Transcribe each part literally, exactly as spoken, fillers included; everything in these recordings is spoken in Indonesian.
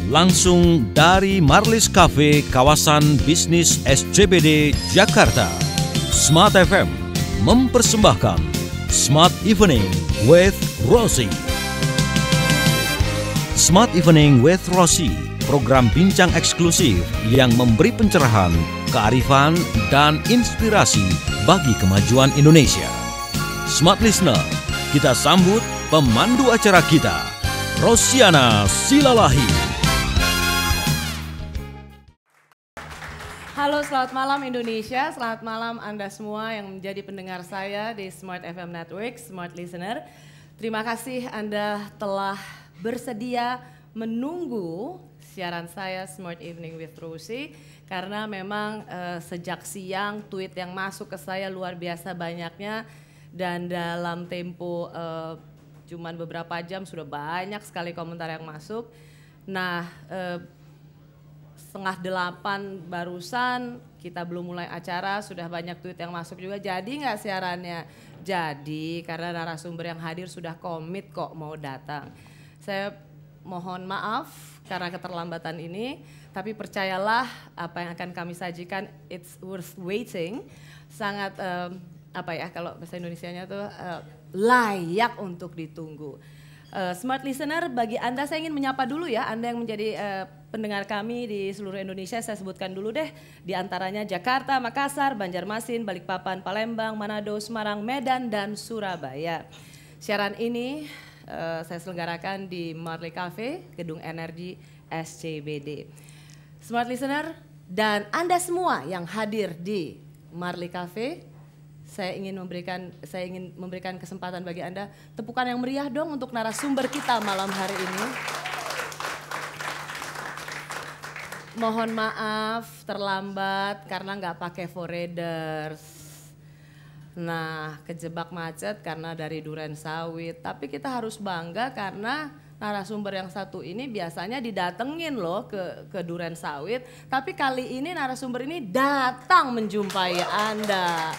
langsung dari Marlis Cafe kawasan bisnis S C B D Jakarta. Smart F M mempersembahkan Smart Evening with Rosie. Smart Evening with Rosie, program bincang eksklusif yang memberi pencerahan, kearifan, dan inspirasi bagi kemajuan Indonesia. Smart Listener, kita sambut pemandu acara kita, Rosiana Silalahi. Halo, selamat malam Indonesia, selamat malam Anda semua yang menjadi pendengar saya di Smart F M Network, Smart Listener. Terima kasih Anda telah bersedia menunggu siaran saya Smart Evening with Rosie. Karena memang uh, sejak siang tweet yang masuk ke saya luar biasa banyaknya. Dan dalam tempo uh, cuman beberapa jam sudah banyak sekali komentar yang masuk. Nah, uh, setengah delapan barusan kita belum mulai acara, sudah banyak tweet yang masuk juga. Jadi nggak siarannya? Jadi karena narasumber yang hadir sudah komit kok mau datang. Saya mohon maaf karena keterlambatan ini, tapi percayalah apa yang akan kami sajikan, it's worth waiting. Sangat um, apa ya kalau bahasa Indonesianya tuh uh, layak untuk ditunggu. Uh, Smart Listener, bagi Anda saya ingin menyapa dulu ya, Anda yang menjadi uh, pendengar kami di seluruh Indonesia, saya sebutkan dulu deh, di antaranya Jakarta, Makassar, Banjarmasin, Balikpapan, Palembang, Manado, Semarang, Medan, dan Surabaya. Siaran ini uh, saya selenggarakan di Marlis Cafe, Gedung Energi S C B D. Smart Listener dan Anda semua yang hadir di Marlis Cafe, saya ingin memberikan saya ingin memberikan kesempatan bagi Anda, tepukan yang meriah dong untuk narasumber kita malam hari ini. Mohon maaf terlambat karena nggak pakai forwarders. Nah, kejebak macet karena dari Duren Sawit. Tapi kita harus bangga karena narasumber yang satu ini biasanya didatengin loh ke ke Duren Sawit. Tapi kali ini narasumber ini datang menjumpai Anda.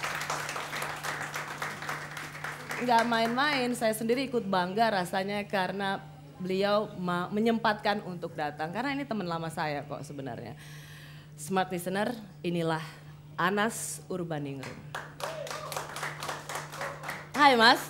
Nggak main-main, saya sendiri ikut bangga rasanya karena beliau ma- menyempatkan untuk datang. Karena ini teman lama saya kok sebenarnya. Smart Listener, inilah Anas Urbaningrum. Hai Mas.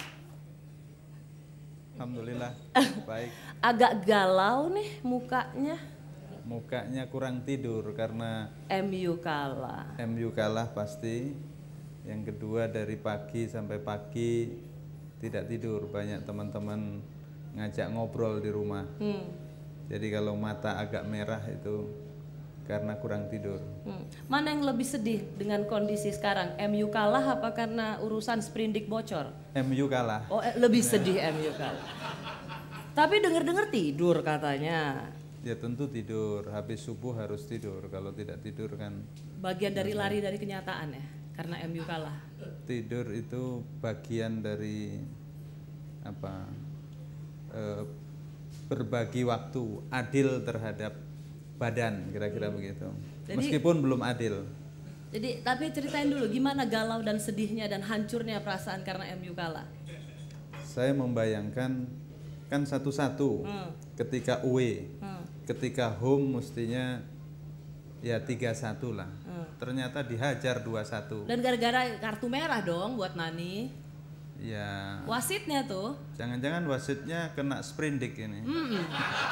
Alhamdulillah, baik. Agak galau nih mukanya. Mukanya kurang tidur karena M U kalah. M U kalah pasti. Yang kedua dari pagi sampai pagi tidak tidur, banyak teman-teman ngajak ngobrol di rumah. Hmm. Jadi kalau mata agak merah itu karena kurang tidur. Hmm. Mana yang lebih sedih dengan kondisi sekarang? M U kalah apa karena urusan sprindik bocor? M U kalah. Oh, eh, lebih sedih M U kalah. Tapi dengar-dengar tidur katanya. Ya tentu tidur, habis subuh harus tidur. Kalau tidak tidur kan bagian dari lari dari kenyataan ya, karena M U kalah. Tidur itu bagian dari apa? E, berbagi waktu adil terhadap badan, kira-kira hmm. begitu. Jadi, meskipun belum adil. Jadi tapi ceritain dulu gimana galau dan sedihnya dan hancurnya perasaan karena M U kalah. Saya membayangkan kan satu-satu hmm. ketika away, hmm. ketika home mestinya ya tiga satu lah. Hmm. Ternyata dihajar dua satu. Dan gara-gara kartu merah dong buat Nani. Ya. Wasitnya tuh. Jangan-jangan wasitnya kena sprindik ini. Hmm.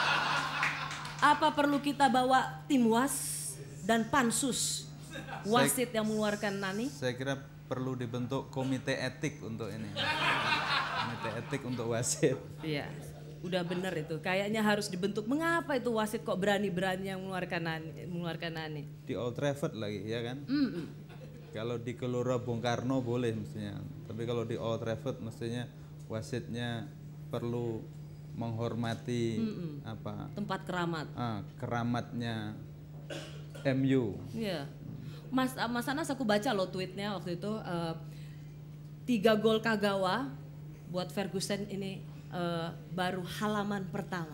Apa perlu kita bawa tim was dan pansus wasit saya, yang mengeluarkan Nani? Saya kira perlu dibentuk komite etik untuk ini. Komite etik untuk wasit. Iya. Udah bener itu, kayaknya harus dibentuk. Mengapa itu wasit kok berani-berani yang mengeluarkan Nani, mengeluarkan Nani? Di Old Trafford lagi, ya kan? Mm-mm. Kalau di Gelora Bung Karno boleh mestinya, tapi kalau di Old Trafford mestinya wasitnya perlu menghormati Mm-mm. apa? Tempat keramat. Ah, keramatnya M U. Iya. Mas, Mas Anas aku baca loh tweetnya waktu itu uh, tiga gol Kagawa buat Ferguson ini. Uh, baru halaman pertama,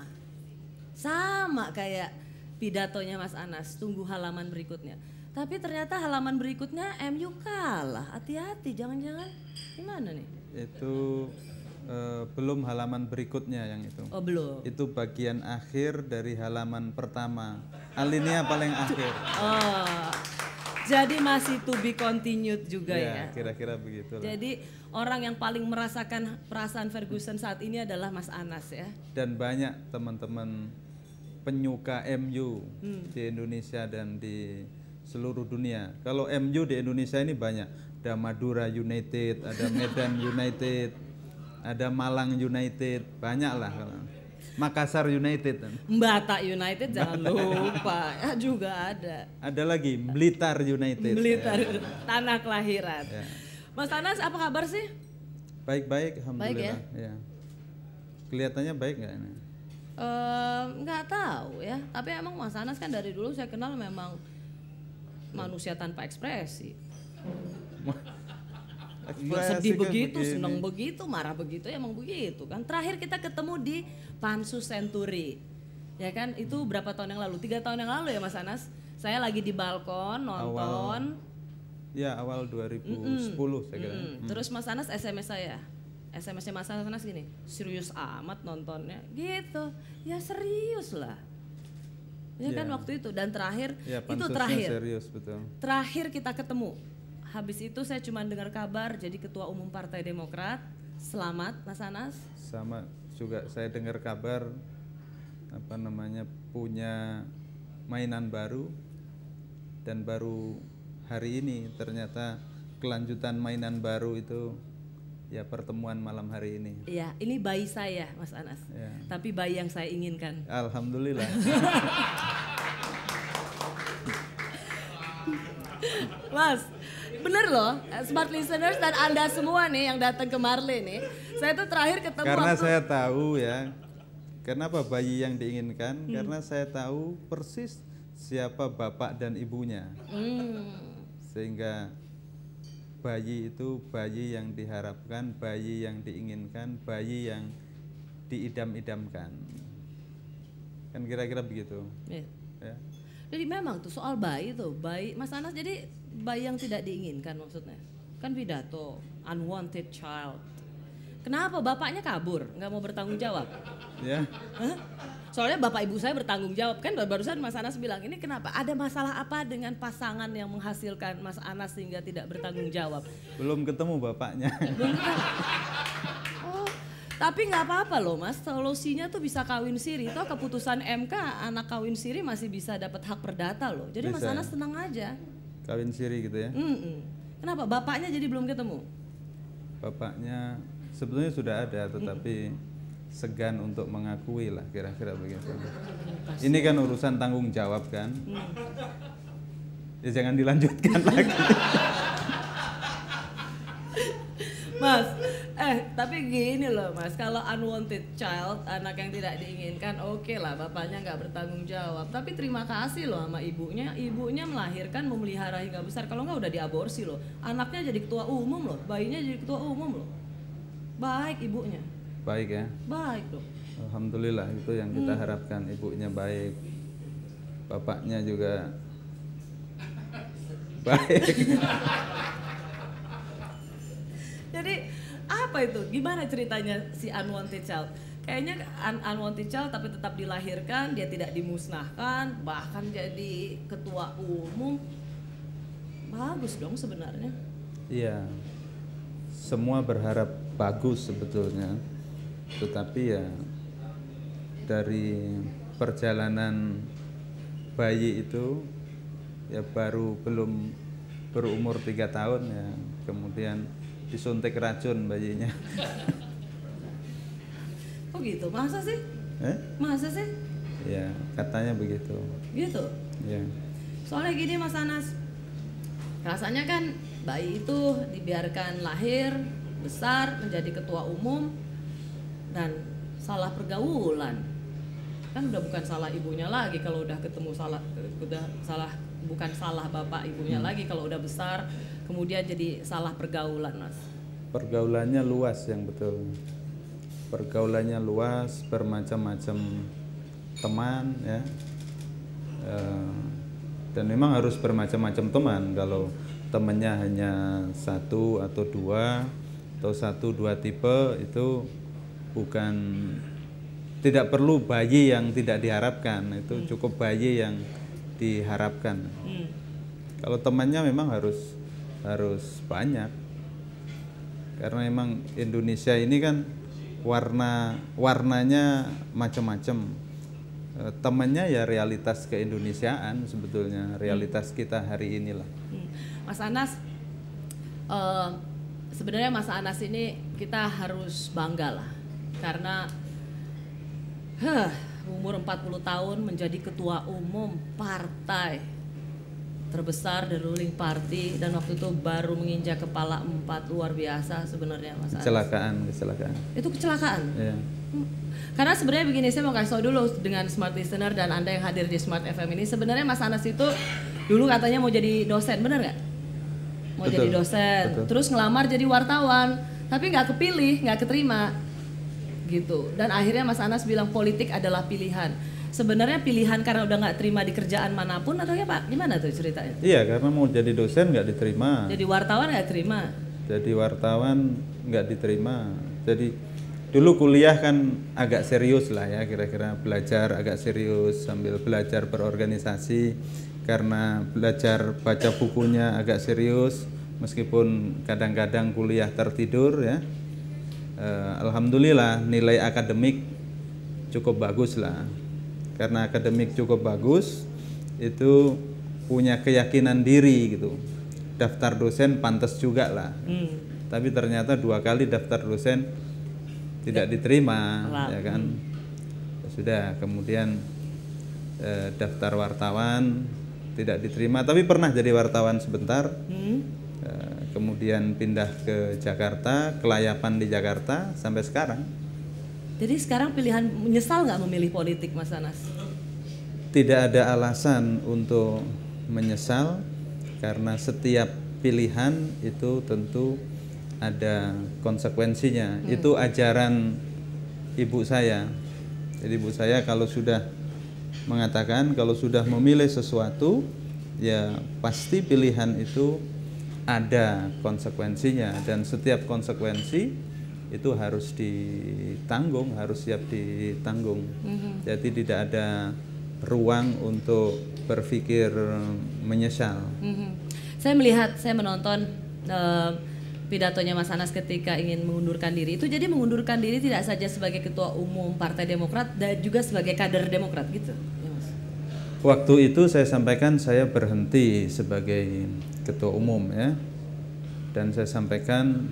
sama kayak pidatonya Mas Anas, tunggu halaman berikutnya. Tapi ternyata halaman berikutnya M U kalah, hati-hati, jangan-jangan gimana nih? Itu Eh, belum halaman berikutnya yang itu. Oh belum. Itu bagian akhir dari halaman pertama. Alinea paling akhir. Oh, jadi masih to be continued juga ya. Ya, kira-kira begitu. Jadi orang yang paling merasakan perasaan Ferguson saat ini adalah Mas Anas ya. Dan banyak teman-teman penyuka M U Hmm. di Indonesia dan di seluruh dunia. Kalau M U di Indonesia ini banyak. Ada Madura United, ada Medan United, ada Malang United, banyak lah. Makassar United. Mbata United jangan lupa, ya, juga ada. Ada lagi Blitar United. Blitar, Ya. tanah kelahiran. Ya. Mas Anas apa kabar sih? Baik-baik, alhamdulillah. Baik ya? Kelihatannya baik nggak ini? Eh, nggak tahu ya, tapi emang Mas Anas kan dari dulu saya kenal memang manusia tanpa ekspresi. Ya, sedih kan begitu, begini. senang begitu, marah begitu, ya emang begitu kan. Terakhir kita ketemu di Pansus Century, ya kan? Itu berapa tahun yang lalu? Tiga tahun yang lalu ya Mas Anas. Saya lagi di balkon nonton. Awal, ya awal dua ribu sepuluh saya kira. Mm-mm. Terus Mas Anas S M S saya, S M S-nya Mas Anas gini, serius amat nontonnya, gitu. Ya serius lah. Ya kan Ya. waktu itu dan terakhir Ya, itu pansusnya terakhir. serius betul. Terakhir kita ketemu. Habis itu saya cuma dengar kabar jadi ketua umum Partai Demokrat. Selamat Mas Anas. Sama juga saya dengar kabar apa namanya punya mainan baru dan baru hari ini ternyata kelanjutan mainan baru itu ya pertemuan malam hari ini. Iya, ini bayi saya Mas Anas. Ya. Tapi bayi yang saya inginkan. Alhamdulillah. Mas, bener loh, smart listeners dan Anda semua nih yang datang ke Marle nih. Saya tuh terakhir ketemu Karena waktu- saya tahu ya, kenapa bayi yang diinginkan? Hmm. Karena saya tahu persis siapa bapak dan ibunya. Hmm. Sehingga bayi itu bayi yang diharapkan, bayi yang diinginkan, bayi yang diidam-idamkan. Kan kira-kira begitu. Iya. Ya. Jadi memang tuh soal bayi tuh, bayi Mas Anas jadi bayi yang tidak diinginkan maksudnya. Kan pidato, unwanted child. Kenapa bapaknya kabur, nggak mau bertanggung jawab? Ya. Hah? Soalnya bapak ibu saya bertanggung jawab kan barusan Mas Anas bilang ini kenapa ada masalah apa dengan pasangan yang menghasilkan Mas Anas sehingga tidak bertanggung jawab? Belum ketemu bapaknya. Oh, tapi nggak apa-apa loh Mas, solusinya tuh bisa kawin siri. Toh keputusan M K anak kawin siri masih bisa dapat hak perdata loh. Jadi Mas Bisa. Anas tenang aja. Kawin siri gitu ya. Mm-mm. Kenapa bapaknya jadi belum ketemu? Bapaknya sebetulnya sudah ada tetapi segan untuk mengakui lah kira-kira begitu. Ini kan urusan tanggung jawab kan. Ya jangan dilanjutkan lagi. Mas, eh tapi gini loh Mas, kalau unwanted child, anak yang tidak diinginkan, oke lah bapaknya nggak bertanggung jawab. Tapi terima kasih loh sama ibunya, ibunya melahirkan, memelihara hingga besar. Kalau nggak udah diaborsi loh, anaknya jadi ketua umum loh, bayinya jadi ketua umum loh. Baik ibunya, Baik ya. baik loh. Alhamdulillah itu yang kita harapkan, ibunya baik. Bapaknya juga baik. Jadi apa itu? Gimana ceritanya si unwanted child? Kayaknya un unwanted child tapi tetap dilahirkan, dia tidak dimusnahkan, bahkan jadi ketua umum. Bagus dong sebenarnya. Iya. Semua berharap bagus sebetulnya. Tetapi ya dari perjalanan bayi itu ya baru belum berumur tiga tahun ya kemudian disuntik racun bayinya. Oh gitu, masa sih? Eh? Masa sih? Ya katanya begitu. Gitu. Ya. Soalnya gini Mas Anas, rasanya kan bayi itu dibiarkan lahir, besar, menjadi ketua umum, dan salah pergaulan. Kan udah bukan salah ibunya lagi kalau udah ketemu salah, udah salah bukan salah bapak ibunya Hmm. lagi kalau udah besar, kemudian jadi salah pergaulan Mas. Pergaulannya luas yang betul. Pergaulannya luas, bermacam-macam teman ya. Eh, dan memang harus bermacam-macam teman. Kalau temannya hanya satu atau dua, atau satu dua tipe itu bukan, tidak perlu bayi yang tidak diharapkan, itu hmm. cukup bayi yang diharapkan. Hmm. Kalau temannya memang harus harus banyak, karena memang Indonesia ini kan warna warnanya macam-macam. E, temannya ya realitas keindonesiaan sebetulnya, realitas kita hari inilah. Hmm. Mas Anas, uh, sebenarnya Mas Anas ini kita harus bangga lah, karena huh, umur empat puluh tahun menjadi ketua umum partai terbesar the ruling party, dan waktu itu baru menginjak kepala empat, luar biasa sebenarnya Mas Anas. Kecelakaan, kecelakaan. Itu kecelakaan? Iya. Hmm. Karena sebenarnya begini, saya mau kasih tau dulu dengan Smart Listener dan Anda yang hadir di Smart F M ini, sebenarnya Mas Anas itu dulu katanya mau jadi dosen, benar nggak? Mau betul, jadi dosen, betul. Terus ngelamar jadi wartawan, tapi nggak kepilih, nggak keterima, gitu. Dan akhirnya Mas Anas bilang politik adalah pilihan. Sebenarnya pilihan karena udah nggak terima di kerjaan manapun atau ya Pak? Gimana tuh ceritanya? Iya, karena mau jadi dosen nggak diterima. Jadi wartawan nggak terima. Jadi wartawan nggak diterima. Jadi dulu kuliah kan agak serius lah ya, kira-kira belajar agak serius sambil belajar berorganisasi. Karena belajar baca bukunya agak serius, meskipun kadang-kadang kuliah tertidur ya. Eh, Alhamdulillah nilai akademik cukup bagus lah. Karena akademik cukup bagus, itu punya keyakinan diri gitu. Daftar dosen pantas juga lah. Hmm. Tapi ternyata dua kali daftar dosen tidak diterima, Lap. ya kan. Ya sudah, kemudian eh, daftar wartawan tidak diterima, tapi pernah jadi wartawan sebentar. Hmm. Eh, kemudian pindah ke Jakarta, kelayapan di Jakarta sampai sekarang. Jadi sekarang pilihan, menyesal nggak memilih politik Mas Anas? Tidak ada alasan untuk menyesal, karena setiap pilihan itu tentu ada konsekuensinya. Hmm. Itu ajaran ibu saya. Jadi ibu saya kalau sudah mengatakan kalau sudah memilih sesuatu, ya pasti pilihan itu ada konsekuensinya, dan setiap konsekuensi itu harus ditanggung, harus siap ditanggung. Mm-hmm. Jadi tidak ada ruang untuk berpikir menyesal. Mm-hmm. Saya melihat, saya menonton uh, pidatonya Mas Anas ketika ingin mengundurkan diri. Itu jadi mengundurkan diri tidak saja sebagai ketua umum Partai Demokrat, dan juga sebagai kader Demokrat gitu. Ya, Mas. Waktu itu saya sampaikan saya berhenti sebagai ketua umum ya, dan saya sampaikan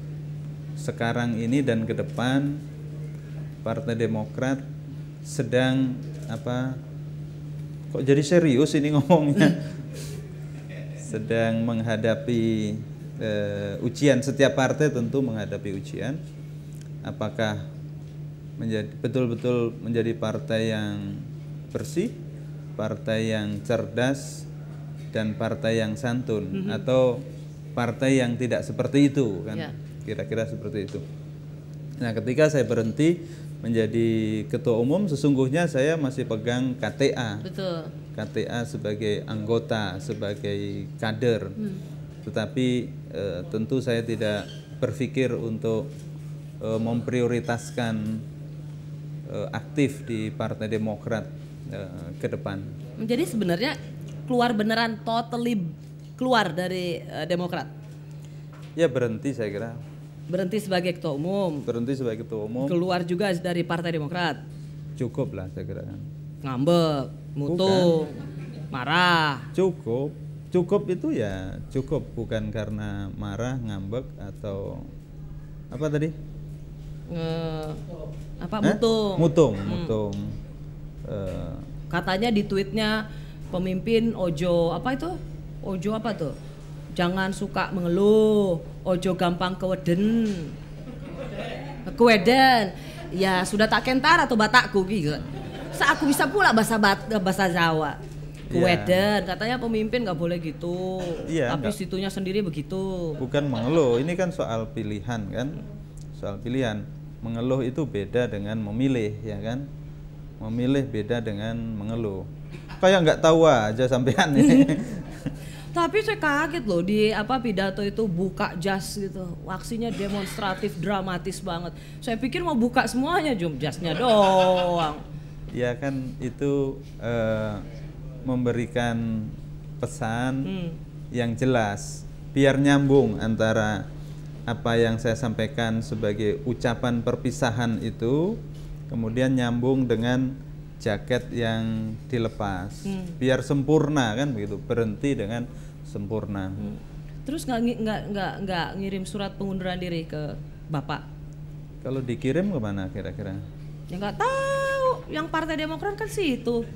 sekarang ini dan ke depan Partai Demokrat sedang apa, kok jadi serius ini ngomongnya, sedang menghadapi uh, ujian. Setiap partai tentu menghadapi ujian, apakah menjadi betul-betul menjadi partai yang bersih, partai yang cerdas, dan partai yang santun, mm-hmm. atau partai yang tidak seperti itu kan. Yeah. Kira-kira seperti itu. Nah, ketika saya berhenti menjadi ketua umum, sesungguhnya saya masih pegang K T A. Betul. K T A sebagai anggota, sebagai kader. Hmm. Tetapi e, tentu saya tidak berpikir untuk e, memprioritaskan e, aktif di Partai Demokrat e, ke depan. Jadi sebenarnya keluar beneran, totally keluar dari e, Demokrat? Ya berhenti saya kira. Berhenti sebagai ketua umum. Berhenti sebagai ketua umum. Keluar juga dari Partai Demokrat. Cukup lah saya kira. Ngambek, mutung, marah. Cukup, cukup itu ya cukup, bukan karena marah, ngambek atau apa tadi? Nge, apa eh? mutung? Mutung, hmm. mutung. Uh, Katanya di tweetnya pemimpin ojo apa itu? Ojo apa tuh? Jangan suka mengeluh, ojo gampang keweden. Keweden. Ya sudah tak kentar atau batakku gitu. Sa aku bisa pula bahasa bat, bahasa Jawa. Keweden, ya. Katanya pemimpin nggak boleh gitu. Ya, tapi enggak. Situnya sendiri begitu. Bukan mengeluh, ini kan soal pilihan kan. Soal pilihan. Mengeluh itu beda dengan memilih, ya kan? Memilih beda dengan mengeluh. Kayak nggak tahu aja sampean ini. Tapi saya kaget loh di apa pidato itu buka jas gitu, aksinya demonstratif dramatis banget. Saya pikir mau buka semuanya, jum jasnya doang. Ya kan itu uh, memberikan pesan hmm. yang jelas, biar nyambung antara apa yang saya sampaikan sebagai ucapan perpisahan itu, kemudian nyambung dengan jaket yang dilepas, hmm. biar sempurna kan begitu, berhenti dengan sempurna. Hmm. Terus nggak nggak nggak nggak ngirim surat pengunduran diri ke Bapak? Kalau dikirim kemana kira-kira? Ya nggak tahu, yang Partai Demokrat kan situ.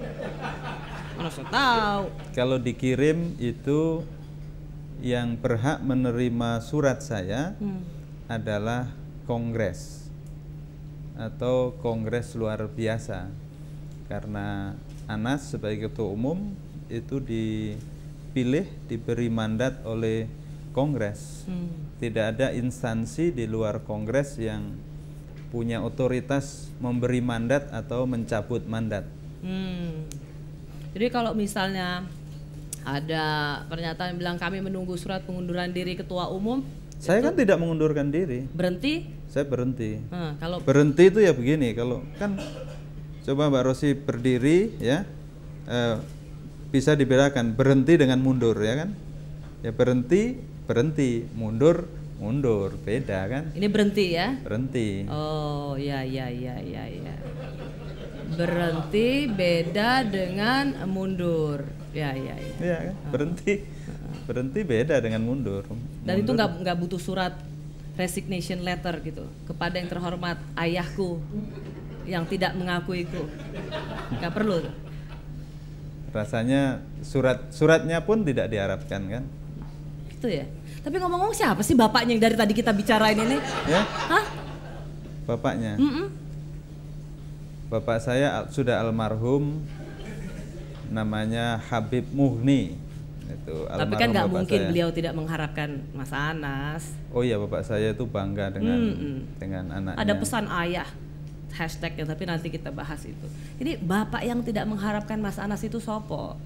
Mana saya tahu. Kalau dikirim itu yang berhak menerima surat saya hmm. adalah Kongres atau Kongres luar biasa, karena Anas sebagai ketua umum itu dipilih, diberi mandat oleh Kongres. hmm. Tidak ada instansi di luar Kongres yang punya otoritas memberi mandat atau mencabut mandat. hmm. Jadi kalau misalnya ada pernyataan yang bilang kami menunggu surat pengunduran diri ketua umum, saya kan tidak mengundurkan diri. Berhenti? Saya berhenti. Hmm, kalau berhenti itu ya begini, kalau kan coba Mbak Rosi berdiri ya, eh, bisa dibedakan berhenti dengan mundur ya kan? Ya berhenti, berhenti, mundur, mundur, beda kan? Ini berhenti ya? Berhenti. Oh ya ya ya ya ya. Berhenti beda dengan mundur. Ya ya ya. Iya kan? Berhenti. Berhenti beda dengan mundur. Dan mundur. itu nggak nggak butuh surat resignation letter gitu kepada yang terhormat ayahku yang tidak mengakuiku, nggak perlu. Rasanya surat suratnya pun tidak diharapkan kan? Itu ya. Tapi ngomong-ngomong siapa sih bapaknya yang dari tadi kita bicarain ini? Ya? Hah? Bapaknya? Mm-mm. Bapak saya sudah almarhum, namanya Habib Muhni. Itu, tapi kan nggak mungkin saya. Beliau tidak mengharapkan Mas Anas. Oh iya, bapak saya itu bangga dengan mm-mm. dengan anaknya. Ada pesan ayah hashtagnya, tapi nanti kita bahas itu. Jadi bapak yang tidak mengharapkan Mas Anas itu sopo?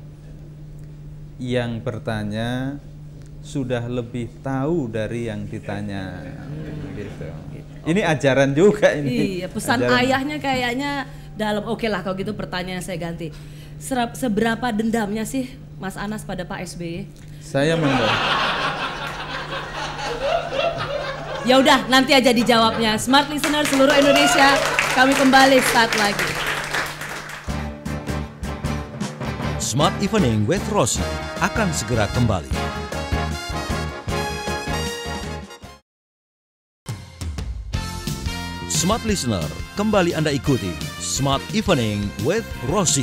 Yang bertanya sudah lebih tahu dari yang ditanya. hmm. gitu. gitu. Ini okay. ajaran juga ini. Iya, pesan ajaran. Ayahnya kayaknya dalam. Oke okay lah kalau gitu pertanyaan saya ganti. Seberapa dendamnya sih Mas Anas pada Pak S B Y? Saya mendem. Ya udah, nanti aja dijawabnya. Smart Listener seluruh Indonesia, kami kembali start lagi. Smart Evening with Rosi akan segera kembali. Smart Listener, kembali Anda ikuti Smart Evening with Rosi.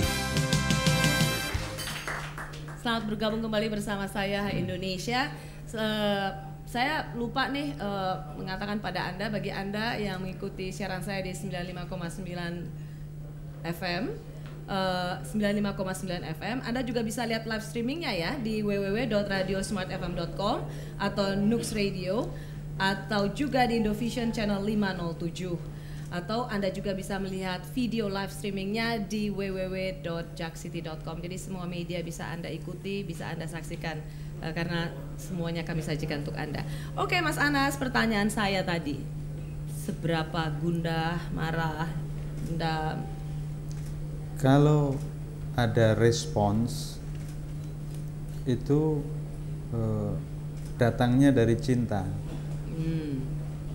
Selamat bergabung kembali bersama saya Indonesia. Uh, saya lupa nih uh, mengatakan pada Anda, bagi Anda yang mengikuti siaran saya di sembilan puluh lima koma sembilan F M, uh, sembilan puluh lima koma sembilan F M, Anda juga bisa lihat live streamingnya ya di w w w dot radio smart f m dot com atau Nux Radio, atau juga di Indovision Channel lima nol tujuh. Atau Anda juga bisa melihat video live streamingnya di w w w dot jak city dot com. Jadi semua media bisa Anda ikuti, bisa Anda saksikan, uh, karena semuanya kami sajikan untuk Anda. Oke Mas Anas, pertanyaan saya tadi, seberapa gundah, marah, dendam? Kalau ada respons itu uh, datangnya dari cinta. Hmm.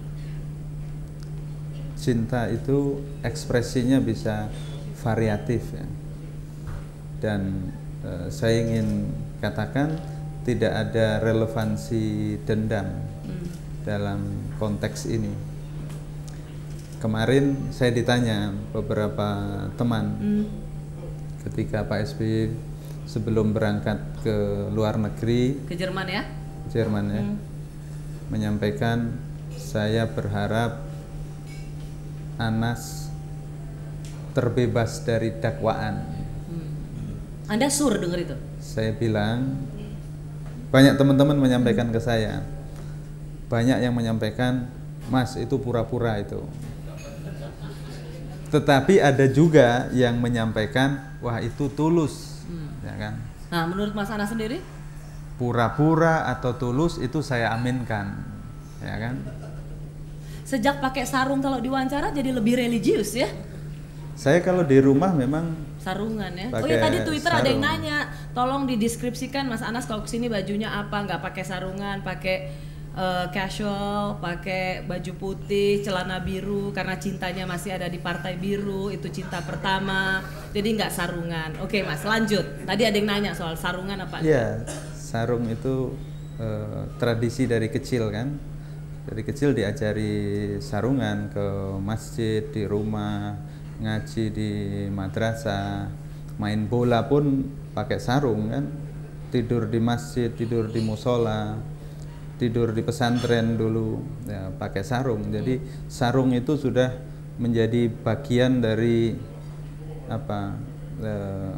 Cinta itu ekspresinya bisa variatif ya. Dan e, saya ingin katakan tidak ada relevansi dendam hmm. dalam konteks ini. Kemarin saya ditanya beberapa teman hmm. ketika Pak S B Y sebelum berangkat ke luar negeri, ke Jerman ya, Jerman ya, hmm. menyampaikan saya berharap Anas terbebas dari dakwaan. Hmm. Anda sur dengar itu? Saya bilang, banyak teman-teman menyampaikan ke saya, banyak yang menyampaikan, Mas itu pura-pura itu. Tetapi ada juga yang menyampaikan, wah itu tulus, hmm. ya kan? Nah, menurut Mas Anas sendiri? pura-pura atau tulus itu saya aminkan, ya kan? Sejak pakai sarung kalau diwawancara jadi lebih religius ya? Saya kalau di rumah memang sarungan ya. Oh pakai ya tadi Twitter sarung. ada yang nanya, tolong dideskripsikan Mas Anas kalau kesini bajunya apa? Nggak pakai sarungan, pakai uh, casual, pakai baju putih, celana biru karena cintanya masih ada di partai biru, itu cinta pertama. Jadi nggak sarungan. Oke Mas, lanjut. Tadi ada yang nanya soal sarungan apa? Iya, sarung itu uh, tradisi dari kecil kan. Dari kecil diajari sarungan ke masjid, di rumah, ngaji di madrasah, main bola pun pakai sarung kan, tidur di masjid, tidur di musola, tidur di pesantren dulu ya, pakai sarung. Jadi sarung itu sudah menjadi bagian dari apa eh,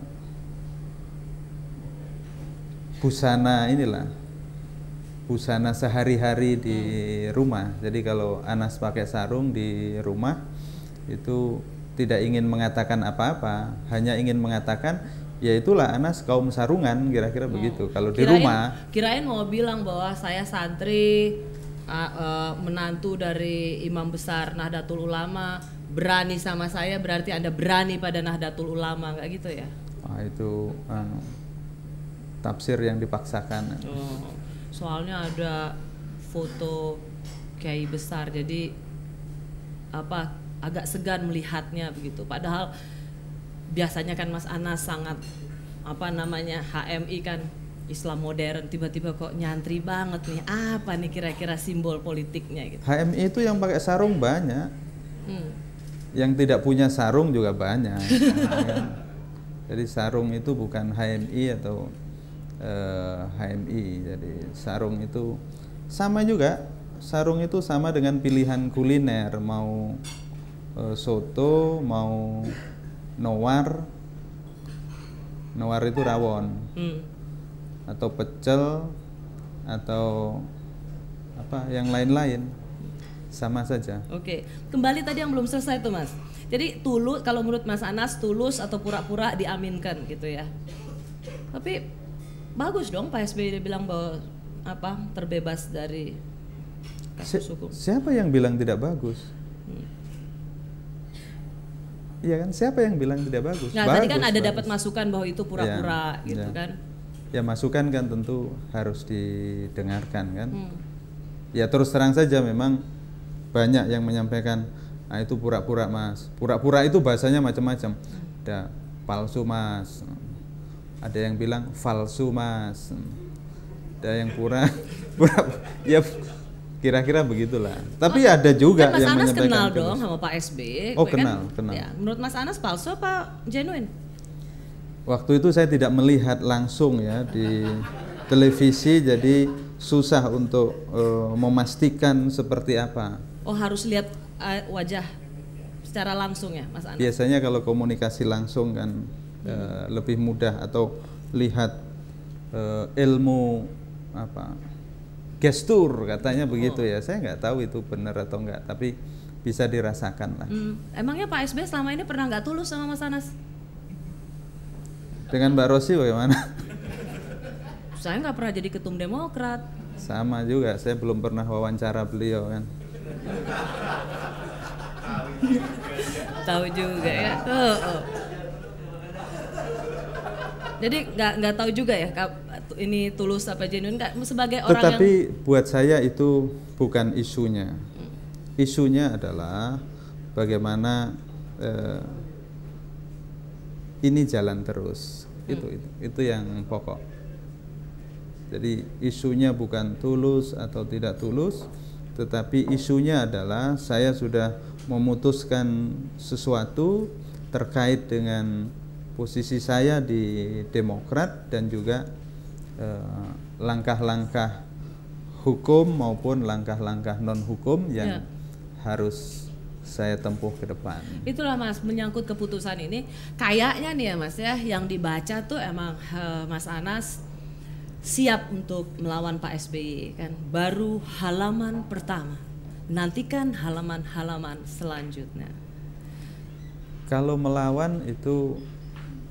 busana inilah, busana sehari-hari di rumah. Jadi kalau Anas pakai sarung di rumah itu tidak ingin mengatakan apa-apa, hanya ingin mengatakan ya itulah Anas kaum sarungan, kira-kira hmm. begitu. Kalau di kirain, rumah kirain mau bilang bahwa saya santri uh, uh, menantu dari imam besar Nahdlatul Ulama, berani sama saya berarti Anda berani pada Nahdlatul Ulama, nggak gitu ya? Nah, itu uh, tafsir yang dipaksakan. Oh, soalnya ada foto kiai besar, jadi apa agak segan melihatnya begitu. Padahal biasanya kan Mas Anas sangat apa namanya H M I kan, Islam modern, tiba-tiba kok nyantri banget nih. Apa nih kira-kira simbol politiknya gitu? H M I itu yang pakai sarung banyak, hmm. yang tidak punya sarung juga banyak. Jadi sarung itu bukan H M I atau uh, H M I. Jadi sarung itu sama juga. Sarung itu sama dengan pilihan kuliner, mau uh, soto, mau nowar. Nowar itu rawon. Hmm. Atau pecel atau apa yang lain-lain, sama saja. Oke, kembali tadi yang belum selesai tuh Mas. Jadi tulus, kalau menurut Mas Anas tulus atau pura-pura diaminkan gitu ya. Tapi bagus dong Pak S B Y bilang bahwa apa terbebas dari kasus hukum. Si, siapa yang bilang tidak bagus? Hmm. Iya kan, siapa yang bilang tidak bagus? Nah, bagus, tadi kan ada bagus. dapat masukan bahwa itu pura-pura ya, gitu ya. Kan. Ya masukan kan tentu harus didengarkan kan. Hmm. Ya terus terang saja memang banyak yang menyampaikan, nah itu pura-pura Mas. Pura-pura itu bahasanya macam-macam. Ada palsu Mas. Ada yang bilang falsu Mas. Ada yang pura pura ya kira-kira begitulah. Tapi oh, ada juga kan Mas yang Anas menyampaikan kenal terus. dong sama Pak S B Y. Oh kan? kenal, kenal. Ya, menurut Mas Anas palsu apa genuine? Waktu itu saya tidak melihat langsung ya di televisi, jadi susah untuk uh, memastikan seperti apa. Oh harus lihat uh, wajah secara langsung ya Mas Anas? Biasanya kalau komunikasi langsung kan hmm. uh, lebih mudah, atau lihat uh, ilmu apa gestur katanya begitu oh. ya. Saya nggak tahu itu benar atau enggak, tapi bisa dirasakan lah. Hmm. Emangnya Pak S B Y selama ini pernah nggak tulus sama Mas Anas? Dengan Mbak Rosi bagaimana? Saya nggak pernah jadi ketum Demokrat. Sama juga, saya belum pernah wawancara beliau kan. Tahu juga ya. Oh, oh. Jadi nggak nggak tahu juga ya ini tulus apa genuine nggak, sebagai orang. Tetapi yang... buat saya itu bukan isunya. Isunya adalah bagaimana eh, ini jalan terus. Hmm. Itu, itu itu yang pokok. Jadi isunya bukan tulus atau tidak tulus, tetapi isunya adalah saya sudah memutuskan sesuatu terkait dengan posisi saya di Demokrat dan juga eh, langkah-langkah hukum maupun langkah-langkah non hukum yang ya. harus saya tempuh ke depan. Itulah Mas, menyangkut keputusan ini kayaknya nih ya Mas ya, yang dibaca tuh emang uh, Mas Anas siap untuk melawan Pak S B Y kan, baru halaman pertama, nantikan halaman-halaman selanjutnya. Kalau melawan itu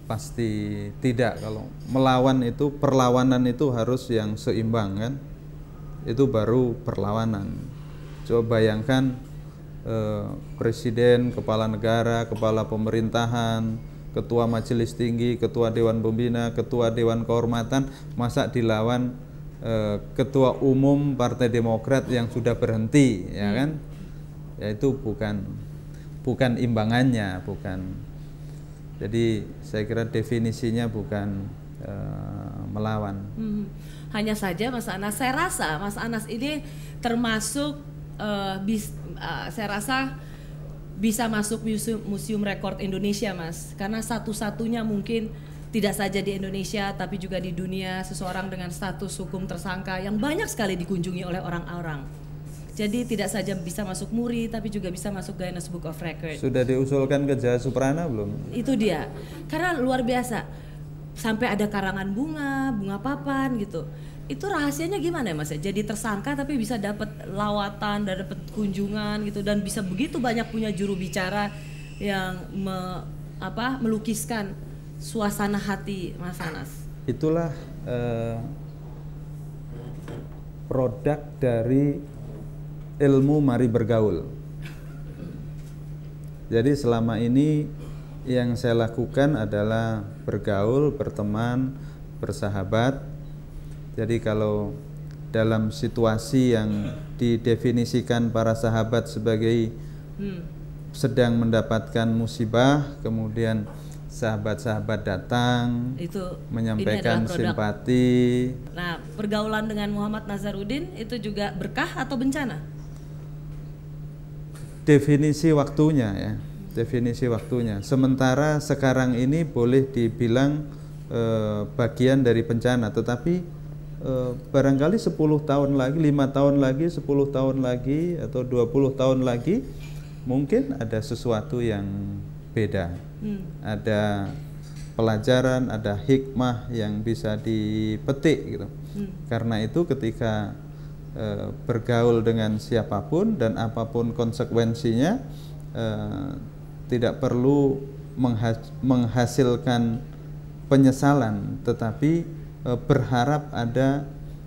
pasti tidak. Kalau melawan itu, perlawanan itu harus yang seimbang kan, itu baru perlawanan. Coba bayangkan eh, presiden, kepala negara, kepala pemerintahan, ketua majelis tinggi, ketua dewan pembina, ketua dewan kehormatan, masa dilawan eh, ketua umum Partai Demokrat yang sudah berhenti, ya kan? Ya itu bukan bukan imbangannya, bukan. Jadi saya kira definisinya bukan uh, melawan. Hmm. Hanya saja Mas Anas, saya rasa Mas Anas ini termasuk uh, bis, uh, saya rasa bisa masuk museum, museum rekor Indonesia, Mas. Karena satu-satunya mungkin tidak saja di Indonesia tapi juga di dunia seseorang dengan status hukum tersangka yang banyak sekali dikunjungi oleh orang-orang. Jadi tidak saja bisa masuk Muri, tapi juga bisa masuk Guinness Book of Record. Sudah diusulkan ke Jaha Suprana belum? Itu dia, karena luar biasa. Sampai ada karangan bunga, bunga papan gitu. Itu rahasianya gimana ya Mas? Jadi tersangka tapi bisa dapat lawatan, dan dapat kunjungan gitu, dan bisa begitu banyak punya juru bicara yang me, apa, melukiskan suasana hati Mas Anas. Itulah eh, produk dari ilmu mari bergaul. Jadi selama ini yang saya lakukan adalah bergaul, berteman, bersahabat. Jadi kalau dalam situasi yang didefinisikan para sahabat sebagai hmm. sedang mendapatkan musibah, kemudian sahabat-sahabat datang, itu menyampaikan simpati. Nah, pergaulan dengan Muhammad Nazarudin itu juga berkah atau bencana? Definisi waktunya ya, definisi waktunya. Sementara sekarang ini boleh dibilang eh, bagian dari bencana, tetapi eh, barangkali sepuluh tahun lagi, lima tahun lagi, sepuluh tahun lagi, atau dua puluh tahun lagi, mungkin ada sesuatu yang beda. Hmm. Ada pelajaran, ada hikmah yang bisa dipetik gitu. Hmm. Karena itu ketika e, bergaul dengan siapapun dan apapun konsekuensinya, e, tidak perlu menghas menghasilkan penyesalan, tetapi e, berharap ada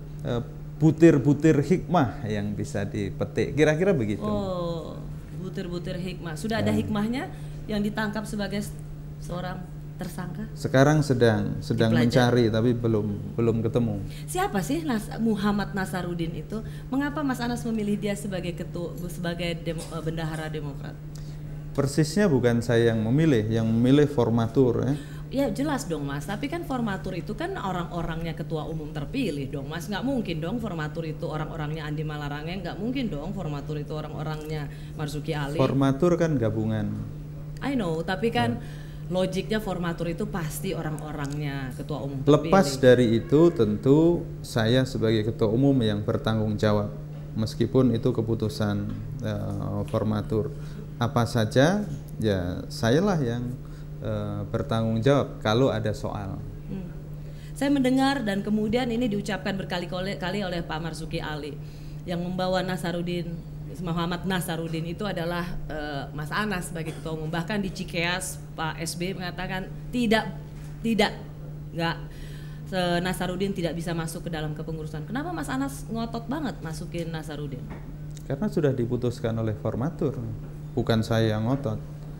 butir-butir hikmah yang bisa dipetik. Kira-kira begitu. Oh, butir-butir hikmah. Sudah ada hikmahnya yang ditangkap sebagai seorang tersangka? Sekarang sedang sedang mencari tapi belum belum ketemu. Siapa sih Nas Muhammad Nazarudin itu? Mengapa Mas Anas memilih dia sebagai ketua, sebagai demo, bendahara Demokrat? Persisnya bukan saya yang memilih, yang memilih formatur ya. Ya jelas dong Mas, tapi kan formatur itu kan orang-orangnya ketua umum terpilih dong Mas. Nggak mungkin dong formatur itu orang-orangnya Andi Malarangeng, nggak mungkin dong formatur itu orang-orangnya Marzuki Ali. Formatur kan gabungan. I know, tapi kan yeah. logiknya formatur itu pasti orang-orangnya ketua umum terpilih. Lepas dari itu tentu saya sebagai ketua umum yang bertanggung jawab, meskipun itu keputusan uh, formatur. Apa saja ya sayalah yang uh, bertanggung jawab kalau ada soal. Hmm. Saya mendengar dan kemudian ini diucapkan berkali-kali oleh Pak Marzuki Ali yang membawa Nazarudin, Muhammad Nazarudin itu adalah uh, Mas Anas sebagai ketua umum. Bahkan di Cikeas Pak S B mengatakan tidak, tidak, nggak, Nazarudin tidak bisa masuk ke dalam kepengurusan. Kenapa Mas Anas ngotot banget masukin Nazarudin? Karena sudah diputuskan oleh formatur, bukan saya yang ngotot.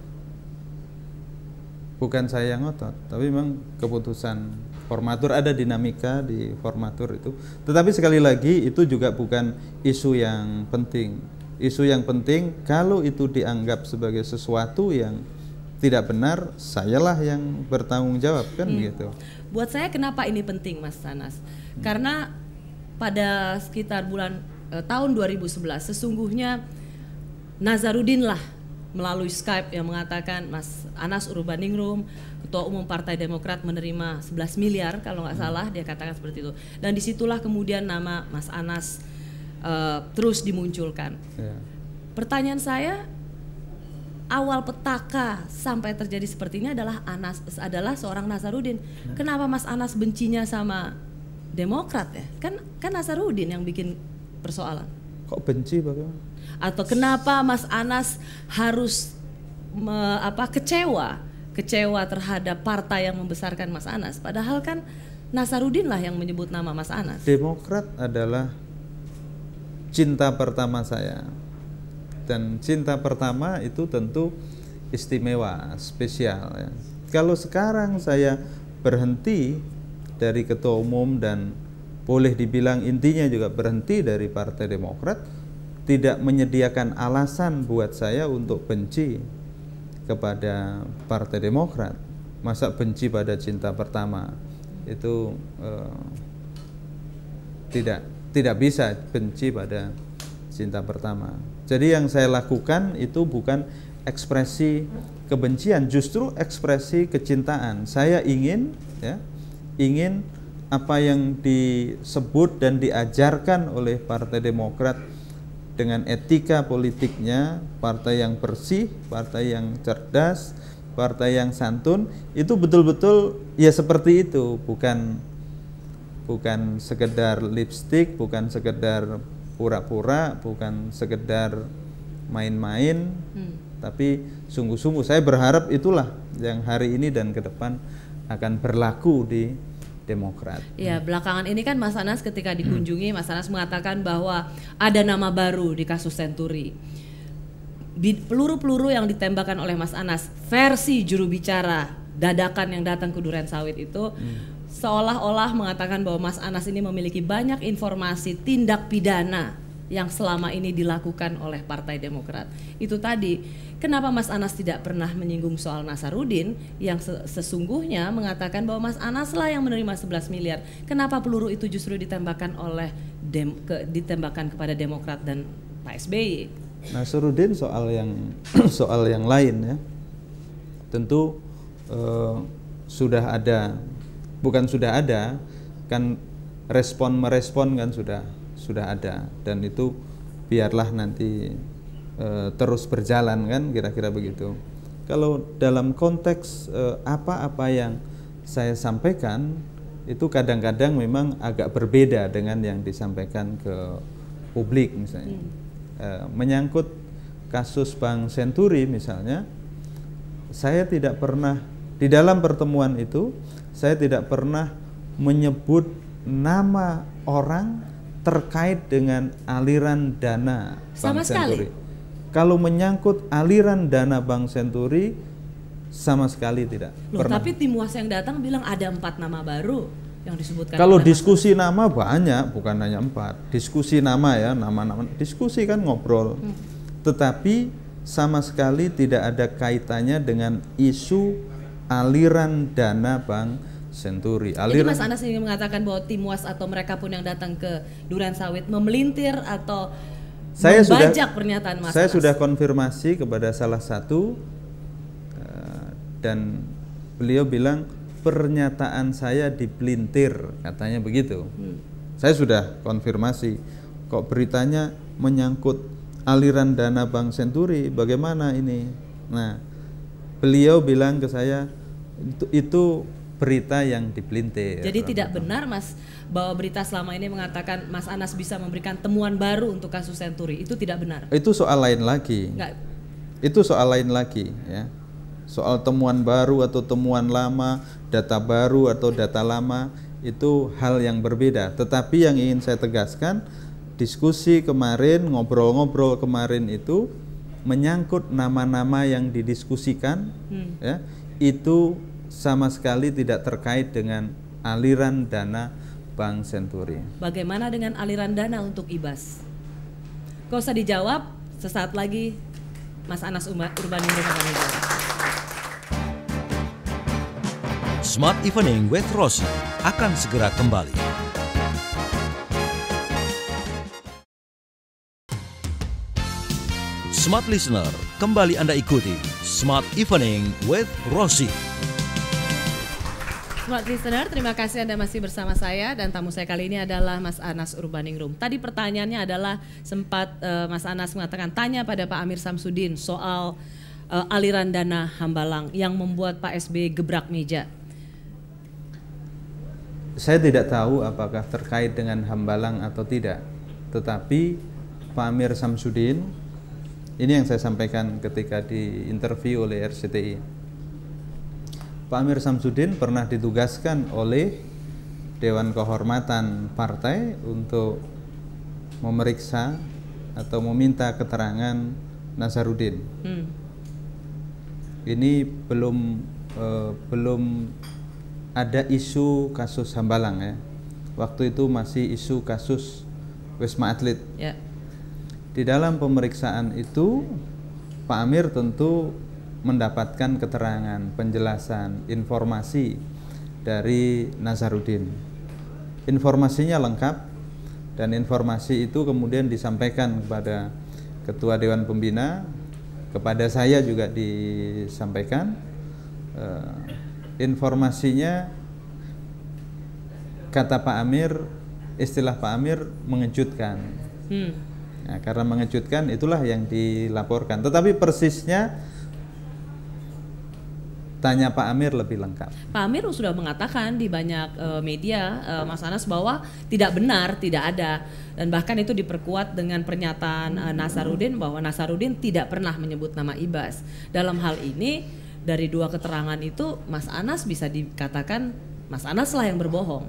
Bukan saya yang ngotot, tapi memang keputusan formatur, ada dinamika di formatur itu. Tetapi sekali lagi itu juga bukan isu yang penting. Isu yang penting kalau itu dianggap sebagai sesuatu yang tidak benar, sayalah yang bertanggung jawab kan hmm. begitu. Buat saya kenapa ini penting Mas Anas? Hmm. Karena pada sekitar bulan eh, tahun dua ribu sebelas sesungguhnya Nazarudin lah melalui Skype yang mengatakan Mas Anas Urbaningrum, Ketua Umum Partai Demokrat menerima sebelas miliar kalau nggak hmm. salah, dia katakan seperti itu. Dan disitulah kemudian nama Mas Anas uh, terus dimunculkan. Yeah. Pertanyaan saya, awal petaka sampai terjadi seperti ini adalah Anas adalah seorang Nazarudin. Yeah. Kenapa Mas Anas bencinya sama Demokrat ya? Kan kan Nazarudin yang bikin persoalan. Kok benci bagaimana? Atau kenapa Mas Anas harus me, apa kecewa kecewa terhadap partai yang membesarkan Mas Anas, padahal kan Nasaruddin lah yang menyebut nama Mas Anas. Demokrat adalah cinta pertama saya, dan cinta pertama itu tentu istimewa, spesial ya. Kalau sekarang saya berhenti dari ketua umum dan boleh dibilang intinya juga berhenti dari Partai Demokrat, tidak menyediakan alasan buat saya untuk benci kepada Partai Demokrat. Masa benci pada cinta pertama? Itu eh, tidak tidak bisa benci pada cinta pertama. Jadi yang saya lakukan itu bukan ekspresi kebencian, justru ekspresi kecintaan. Saya ingin ya, ingin apa yang disebut dan diajarkan oleh Partai Demokrat dengan etika politiknya, partai yang bersih, partai yang cerdas, partai yang santun, itu betul-betul ya seperti itu, bukan bukan sekedar lipstik, bukan sekedar pura-pura, bukan sekedar main-main, hmm. tapi sungguh-sungguh. Saya berharap itulah yang hari ini dan ke depan akan berlaku di Demokrat. Ya, belakangan ini kan Mas Anas ketika dikunjungi, Mas Anas mengatakan bahwa ada nama baru di kasus Senturi. Peluru-peluru yang ditembakkan oleh Mas Anas, versi juru bicara dadakan yang datang ke Duren Sawit itu, hmm. seolah-olah mengatakan bahwa Mas Anas ini memiliki banyak informasi tindak pidana yang selama ini dilakukan oleh Partai Demokrat. Itu tadi, kenapa Mas Anas tidak pernah menyinggung soal Nasaruddin yang sesungguhnya mengatakan bahwa Mas Anas lah yang menerima sebelas miliar. Kenapa peluru itu justru ditembakkan oleh dem, ke, ditembakkan kepada Demokrat dan Pak S B Y? Nasaruddin soal yang soal yang lain ya. Tentu eh, sudah ada, bukan sudah ada, kan respon merespon kan sudah sudah ada, dan itu biarlah nanti e, terus berjalan kan, kira-kira begitu. Kalau dalam konteks apa-apa yang saya sampaikan itu kadang-kadang memang agak berbeda dengan yang disampaikan ke publik misalnya. Hmm. E, menyangkut kasus Bank Senturi misalnya, saya tidak pernah di dalam pertemuan itu saya tidak pernah menyebut nama orang terkait dengan aliran dana sama Bank Senturi. Sekali. Kalau menyangkut aliran dana Bank Senturi sama sekali tidak Loh, pernah. Tapi tim was yang datang bilang ada empat nama baru yang disebutkan. Kalau diskusi masalah. Nama banyak, bukan hanya empat. Diskusi nama ya, nama-nama. Diskusi kan ngobrol. Hmm. Tetapi sama sekali tidak ada kaitannya dengan isu aliran dana Bank Senturi. Aliran. Jadi Mas Anas ingin mengatakan bahwa tim was atau mereka pun yang datang ke Duren Sawit memelintir atau saya membajak sudah, pernyataan Mas Saya Anas. sudah konfirmasi kepada salah satu uh, dan beliau bilang pernyataan saya dipelintir, katanya begitu. Hmm. Saya sudah konfirmasi, kok beritanya menyangkut aliran dana Bank Senturi, bagaimana ini? Nah, beliau bilang ke saya itu, itu berita yang dipelintir. Jadi tidak benar Mas bahwa berita selama ini mengatakan Mas Anas bisa memberikan temuan baru untuk kasus Senturi, itu tidak benar. Itu soal lain lagi. Enggak. Itu soal lain lagi ya. Soal temuan baru atau temuan lama, data baru atau data lama, itu hal yang berbeda. Tetapi yang ingin saya tegaskan, diskusi kemarin, ngobrol-ngobrol kemarin itu menyangkut nama-nama yang didiskusikan, hmm. ya, itu sama sekali tidak terkait dengan aliran dana Bank Senturi. Bagaimana dengan aliran dana untuk I B A S? Kau usah dijawab, sesaat lagi Mas Anas Urbaningrum akan dijawab. Smart Evening with Rosie akan segera kembali. Smart Listener, kembali Anda ikuti Smart Evening with Rosie. Smart Listener, terima kasih Anda masih bersama saya dan tamu saya kali ini adalah Mas Anas Urbaningrum. Tadi pertanyaannya adalah sempat uh, Mas Anas mengatakan tanya pada Pak Amir Samsudin soal uh, aliran dana Hambalang yang membuat Pak S B Y gebrak meja. Saya tidak tahu apakah terkait dengan Hambalang atau tidak, tetapi Pak Amir Samsudin, ini yang saya sampaikan ketika diinterview oleh R C T I. Pak Amir Samsudin pernah ditugaskan oleh Dewan Kehormatan Partai untuk memeriksa atau meminta keterangan Nazarudin. Hmm. Ini belum eh, belum ada isu kasus Hambalang ya. Waktu itu masih isu kasus Wisma Atlet. Ya. Di dalam pemeriksaan itu Pak Amir tentu mendapatkan keterangan, penjelasan, informasi dari Nazarudin. Informasinya lengkap dan informasi itu kemudian disampaikan kepada Ketua Dewan Pembina, kepada saya juga disampaikan. Uh, informasinya kata Pak Amir, istilah Pak Amir mengejutkan. Hmm. Nah, karena mengejutkan itulah yang dilaporkan. Tetapi persisnya tanya Pak Amir lebih lengkap. Pak Amir sudah mengatakan di banyak uh, media, uh, Mas Anas, bahwa tidak benar, tidak ada. Dan bahkan itu diperkuat dengan pernyataan uh, Nazarudin bahwa Nazarudin tidak pernah menyebut nama Ibas. Dalam hal ini, dari dua keterangan itu, Mas Anas bisa dikatakan Mas Anas lah yang berbohong.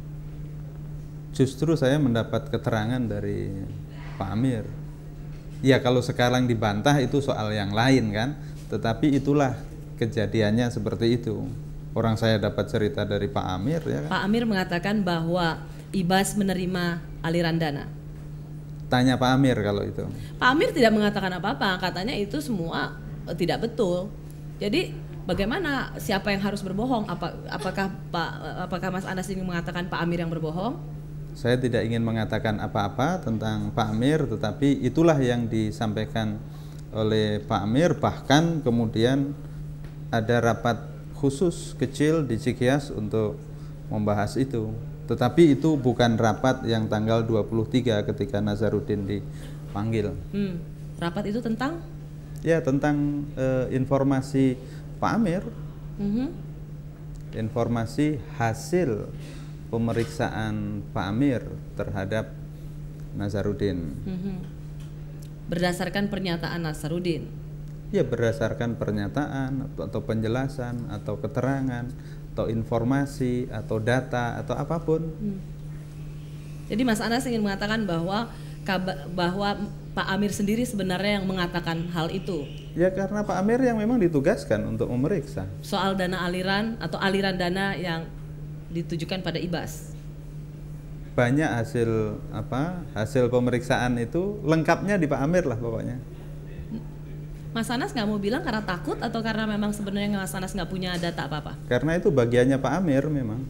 Justru saya mendapat keterangan dari Pak Amir. Ya kalau sekarang dibantah itu soal yang lain kan. Tetapi itulah kejadiannya seperti itu. Orang saya dapat cerita dari Pak Amir ya kan? Pak Amir mengatakan bahwa Ibas menerima aliran dana. Tanya Pak Amir kalau itu. Pak Amir tidak mengatakan apa-apa, katanya itu semua tidak betul. Jadi bagaimana, siapa yang harus berbohong? Apa, apakah Pak apakah Mas Anas ingin mengatakan Pak Amir yang berbohong? Saya tidak ingin mengatakan apa-apa tentang Pak Amir, tetapi itulah yang disampaikan oleh Pak Amir. Bahkan kemudian ada rapat khusus kecil di Cikias untuk membahas itu. Tetapi itu bukan rapat yang tanggal dua puluh tiga ketika Nazarudin dipanggil. Hmm. Rapat itu tentang? Ya, tentang uh, informasi Pak Amir. Mm-hmm. Informasi hasil pemeriksaan Pak Amir terhadap Nazarudin. Mm-hmm. Berdasarkan pernyataan Nazarudin. Ya, berdasarkan pernyataan atau penjelasan atau keterangan atau informasi atau data atau apapun. Hmm. Jadi Mas Anas ingin mengatakan bahwa bahwa Pak Amir sendiri sebenarnya yang mengatakan hal itu. Ya, karena Pak Amir yang memang ditugaskan untuk memeriksa soal dana aliran atau aliran dana yang ditujukan pada Ibas. Banyak hasil apa? Hasil pemeriksaan itu lengkapnya di Pak Amir lah pokoknya. Mas Anas nggak mau bilang karena takut atau karena memang sebenarnya Mas Anas nggak punya data apa-apa? Karena itu bagiannya Pak Amir memang.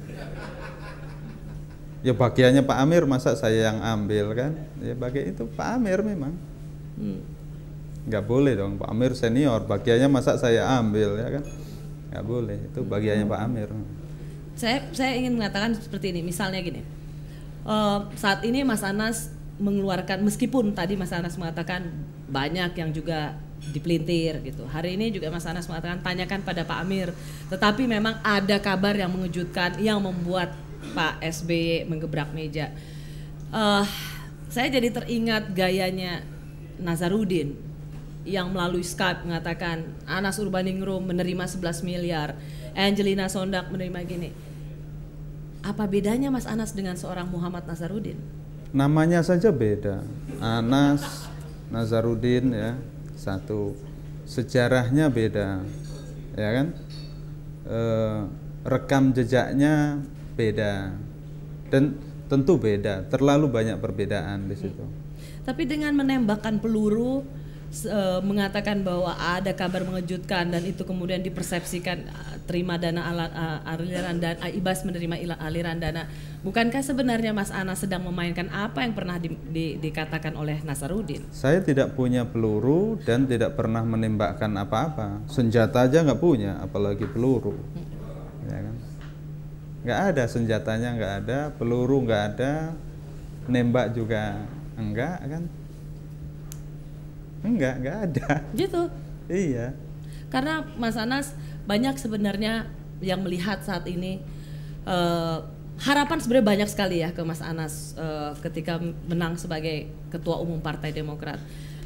Ya bagiannya Pak Amir, masa saya yang ambil kan? Ya bagian itu Pak Amir memang. Hmm. Nggak boleh dong, Pak Amir senior, bagiannya masa saya ambil ya kan? Nggak boleh, itu bagiannya hmm. Pak Amir. Saya saya ingin mengatakan seperti ini, misalnya gini, uh, saat ini Mas Anas mengeluarkan, meskipun tadi Mas Anas mengatakan banyak yang juga dipelintir gitu. Hari ini juga Mas Anas mengatakan tanyakan pada Pak Amir. Tetapi memang ada kabar yang mengejutkan yang membuat Pak S B Y menggebrak meja. Uh, saya jadi teringat gayanya Nazarudin yang melalui Skype mengatakan Anas Urbaningrum menerima sebelas miliar, Angelina Sondak menerima gini. Apa bedanya Mas Anas dengan seorang Muhammad Nazarudin? Namanya saja beda. Anas Nazarudin ya. Satu, sejarahnya beda, ya kan? E, rekam jejaknya beda, dan tentu beda. Terlalu banyak perbedaan di situ. Tapi dengan menembakkan peluru, e, mengatakan bahwa ada kabar mengejutkan dan itu kemudian dipersepsikan terima dana ala, aliran dana, Ibas menerima aliran dana. Bukankah sebenarnya Mas Anas sedang memainkan apa yang pernah di, di, dikatakan oleh Nazarudin? Saya tidak punya peluru dan tidak pernah menembakkan apa-apa. Senjata aja nggak punya, apalagi peluru. Hmm. Ya kan? Nggak ada senjatanya, nggak ada peluru, nggak ada nembak juga enggak kan? Enggak, nggak ada. Gitu. Iya. Karena Mas Anas banyak sebenarnya yang melihat saat ini. Uh, Harapan sebenarnya banyak sekali ya ke Mas Anas uh, ketika menang sebagai Ketua Umum Partai Demokrat.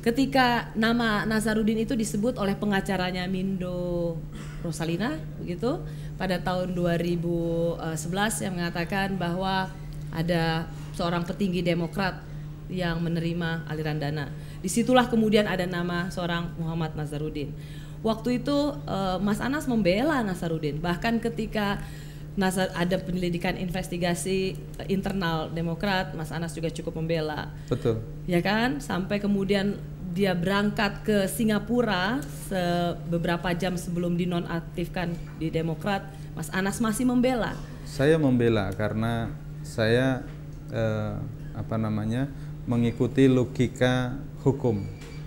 ketika nama Nazarudin itu disebut oleh pengacaranya Mindo Rosalina begitu pada tahun dua ribu sebelas yang mengatakan bahwa ada seorang petinggi Demokrat yang menerima aliran dana. Disitulah kemudian ada nama seorang Muhammad Nazarudin. Waktu itu uh, Mas Anas membela Nazarudin, bahkan ketika Nazar ada penyelidikan investigasi internal Demokrat, Mas Anas juga cukup membela. Betul. Ya kan, sampai kemudian dia berangkat ke Singapura beberapa jam sebelum dinonaktifkan di Demokrat, Mas Anas masih membela. Saya membela karena saya eh, apa namanya mengikuti logika hukum.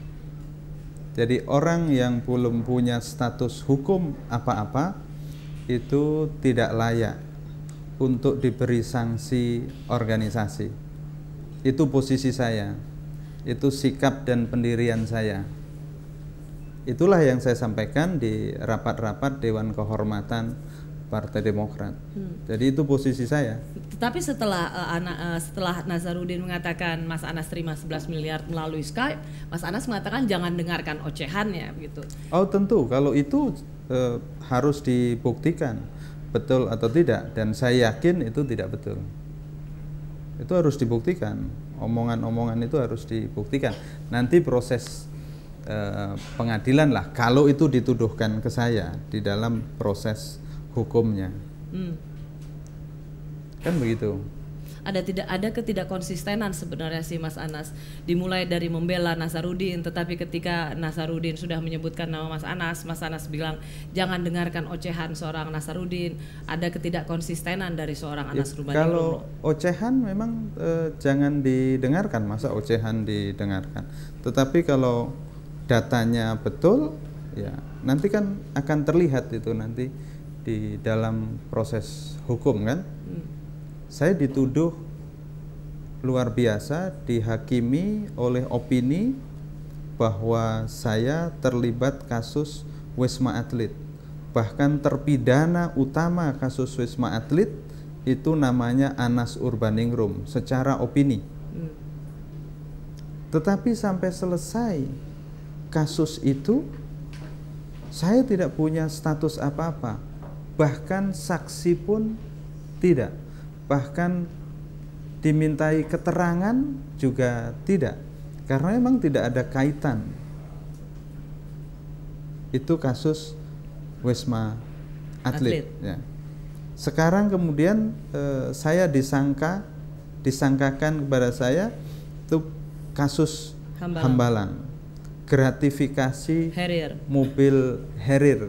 Jadi orang yang belum punya status hukum apa-apa itu tidak layak untuk diberi sanksi organisasi. Itu posisi saya, itu sikap dan pendirian saya. Itulah yang saya sampaikan di rapat-rapat Dewan Kehormatan Partai Demokrat. Hmm. Jadi itu posisi saya. Tetapi setelah uh, anak, uh, setelah Nazarudin mengatakan Mas Anas terima sebelas miliar melalui Skype, Mas Anas mengatakan jangan dengarkan ocehannya begitu. Oh tentu, kalau itu uh, harus dibuktikan betul atau tidak, dan saya yakin itu tidak betul. Itu harus dibuktikan. Omongan-omongan itu harus dibuktikan. Nanti proses uh, pengadilan lah kalau itu dituduhkan ke saya di dalam proses hukumnya. Hmm. Kan begitu. Ada tidak ada ketidakkonsistenan sebenarnya sih Mas Anas, dimulai dari membela Nazarudin, tetapi ketika Nazarudin sudah menyebutkan nama Mas Anas, Mas Anas bilang jangan dengarkan ocehan seorang Nazarudin. Ada ketidakkonsistenan dari seorang Anas ya, Urbaningrum. Kalau ocehan memang eh, jangan didengarkan, masa ocehan didengarkan. Tetapi kalau datanya betul, ya nanti kan akan terlihat itu nanti di dalam proses hukum kan. Hmm. Saya dituduh luar biasa, dihakimi oleh opini bahwa saya terlibat kasus Wisma Atlet. Bahkan terpidana utama kasus Wisma Atlet itu namanya Anas Urbaningrum secara opini. Hmm. Tetapi sampai selesai kasus itu saya tidak punya status apa-apa. Bahkan saksi pun tidak. Bahkan dimintai keterangan juga tidak, karena memang tidak ada kaitan. Itu kasus Wisma Atlet. Atlet. Ya. Sekarang kemudian eh, saya disangka, disangkakan kepada saya itu kasus Hambalang, Hambalang. Gratifikasi Harrier. Mobil Harrier.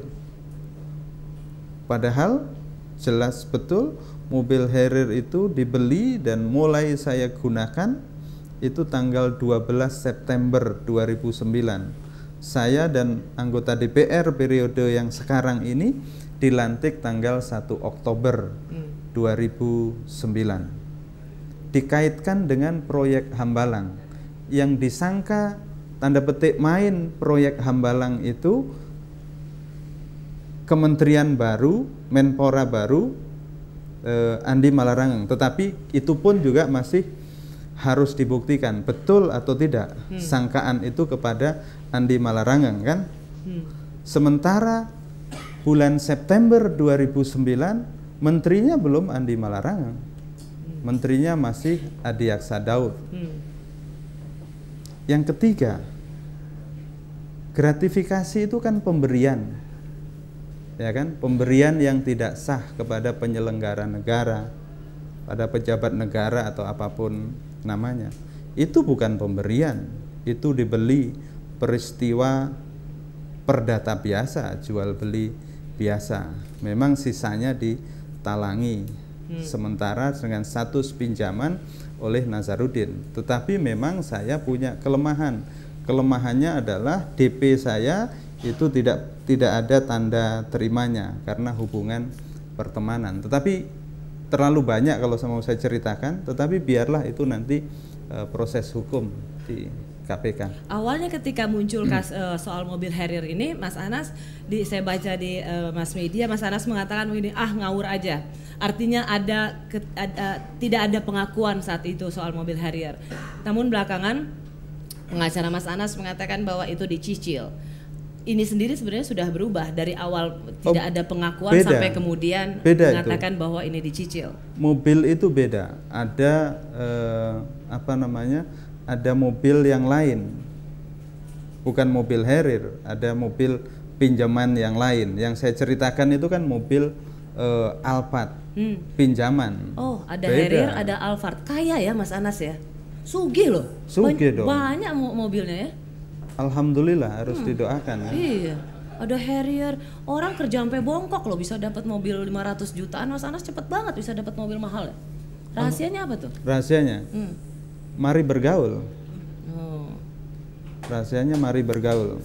Padahal jelas betul mobil Harrier itu dibeli dan mulai saya gunakan itu tanggal dua belas September dua ribu sembilan. Saya dan anggota D P R periode yang sekarang ini dilantik tanggal satu Oktober hmm. dua ribu sembilan. Dikaitkan dengan proyek Hambalang. Yang disangka tanda petik main proyek Hambalang itu kementerian baru, Menpora baru, Eh, Andi Malarangeng, tetapi itu pun juga masih harus dibuktikan betul atau tidak hmm. sangkaan itu kepada Andi Malarangeng kan. Hmm. Sementara bulan September dua ribu sembilan menterinya belum Andi Malarangeng, hmm. menterinya masih Adiaksa Daud. Hmm. Yang ketiga, gratifikasi itu kan pemberian. Ya kan, pemberian yang tidak sah kepada penyelenggara negara, pada pejabat negara atau apapun namanya. Itu bukan pemberian, itu dibeli peristiwa perdata biasa, jual beli biasa. Memang sisanya ditalangi. Hmm. Sementara dengan status pinjaman oleh Nazarudin. Tetapi memang saya punya kelemahan. Kelemahannya adalah D P saya itu tidak tidak ada tanda terimanya karena hubungan pertemanan. Tetapi terlalu banyak kalau mau saya ceritakan, tetapi biarlah itu nanti e, proses hukum di K P K. Awalnya ketika muncul kas, e, soal mobil Harrier ini, Mas Anas, di, saya baca di e, mass media, Mas Anas mengatakan begini, ah ngawur aja. Artinya ada, ke, ada tidak ada pengakuan saat itu soal mobil Harrier. Namun belakangan Pengacara Mas Anas mengatakan bahwa itu dicicil. Ini sendiri sebenarnya sudah berubah dari awal tidak Oh, ada pengakuan beda. sampai kemudian Beda mengatakan itu. bahwa ini dicicil. Mobil itu beda. Ada eh, apa namanya? Ada mobil yang lain. Bukan mobil Harrier, ada mobil pinjaman yang lain. Yang saya ceritakan itu kan mobil eh, Alphard, Hmm. pinjaman. Oh, ada Beda. Harrier, ada Alphard. Kaya ya Mas Anas ya? Sugih loh. Sugih Ban- dong. Banyak mo- mobilnya ya. Alhamdulillah harus didoakan ya. Iya. Ada Harrier. Orang kerja sampai bongkok loh bisa dapat mobil lima ratus jutaan. Mas Anas cepet banget bisa dapat mobil mahal ya. Rahasianya apa tuh? Rahasianya, Hmm. mari bergaul. Oh. Rahasianya mari bergaul.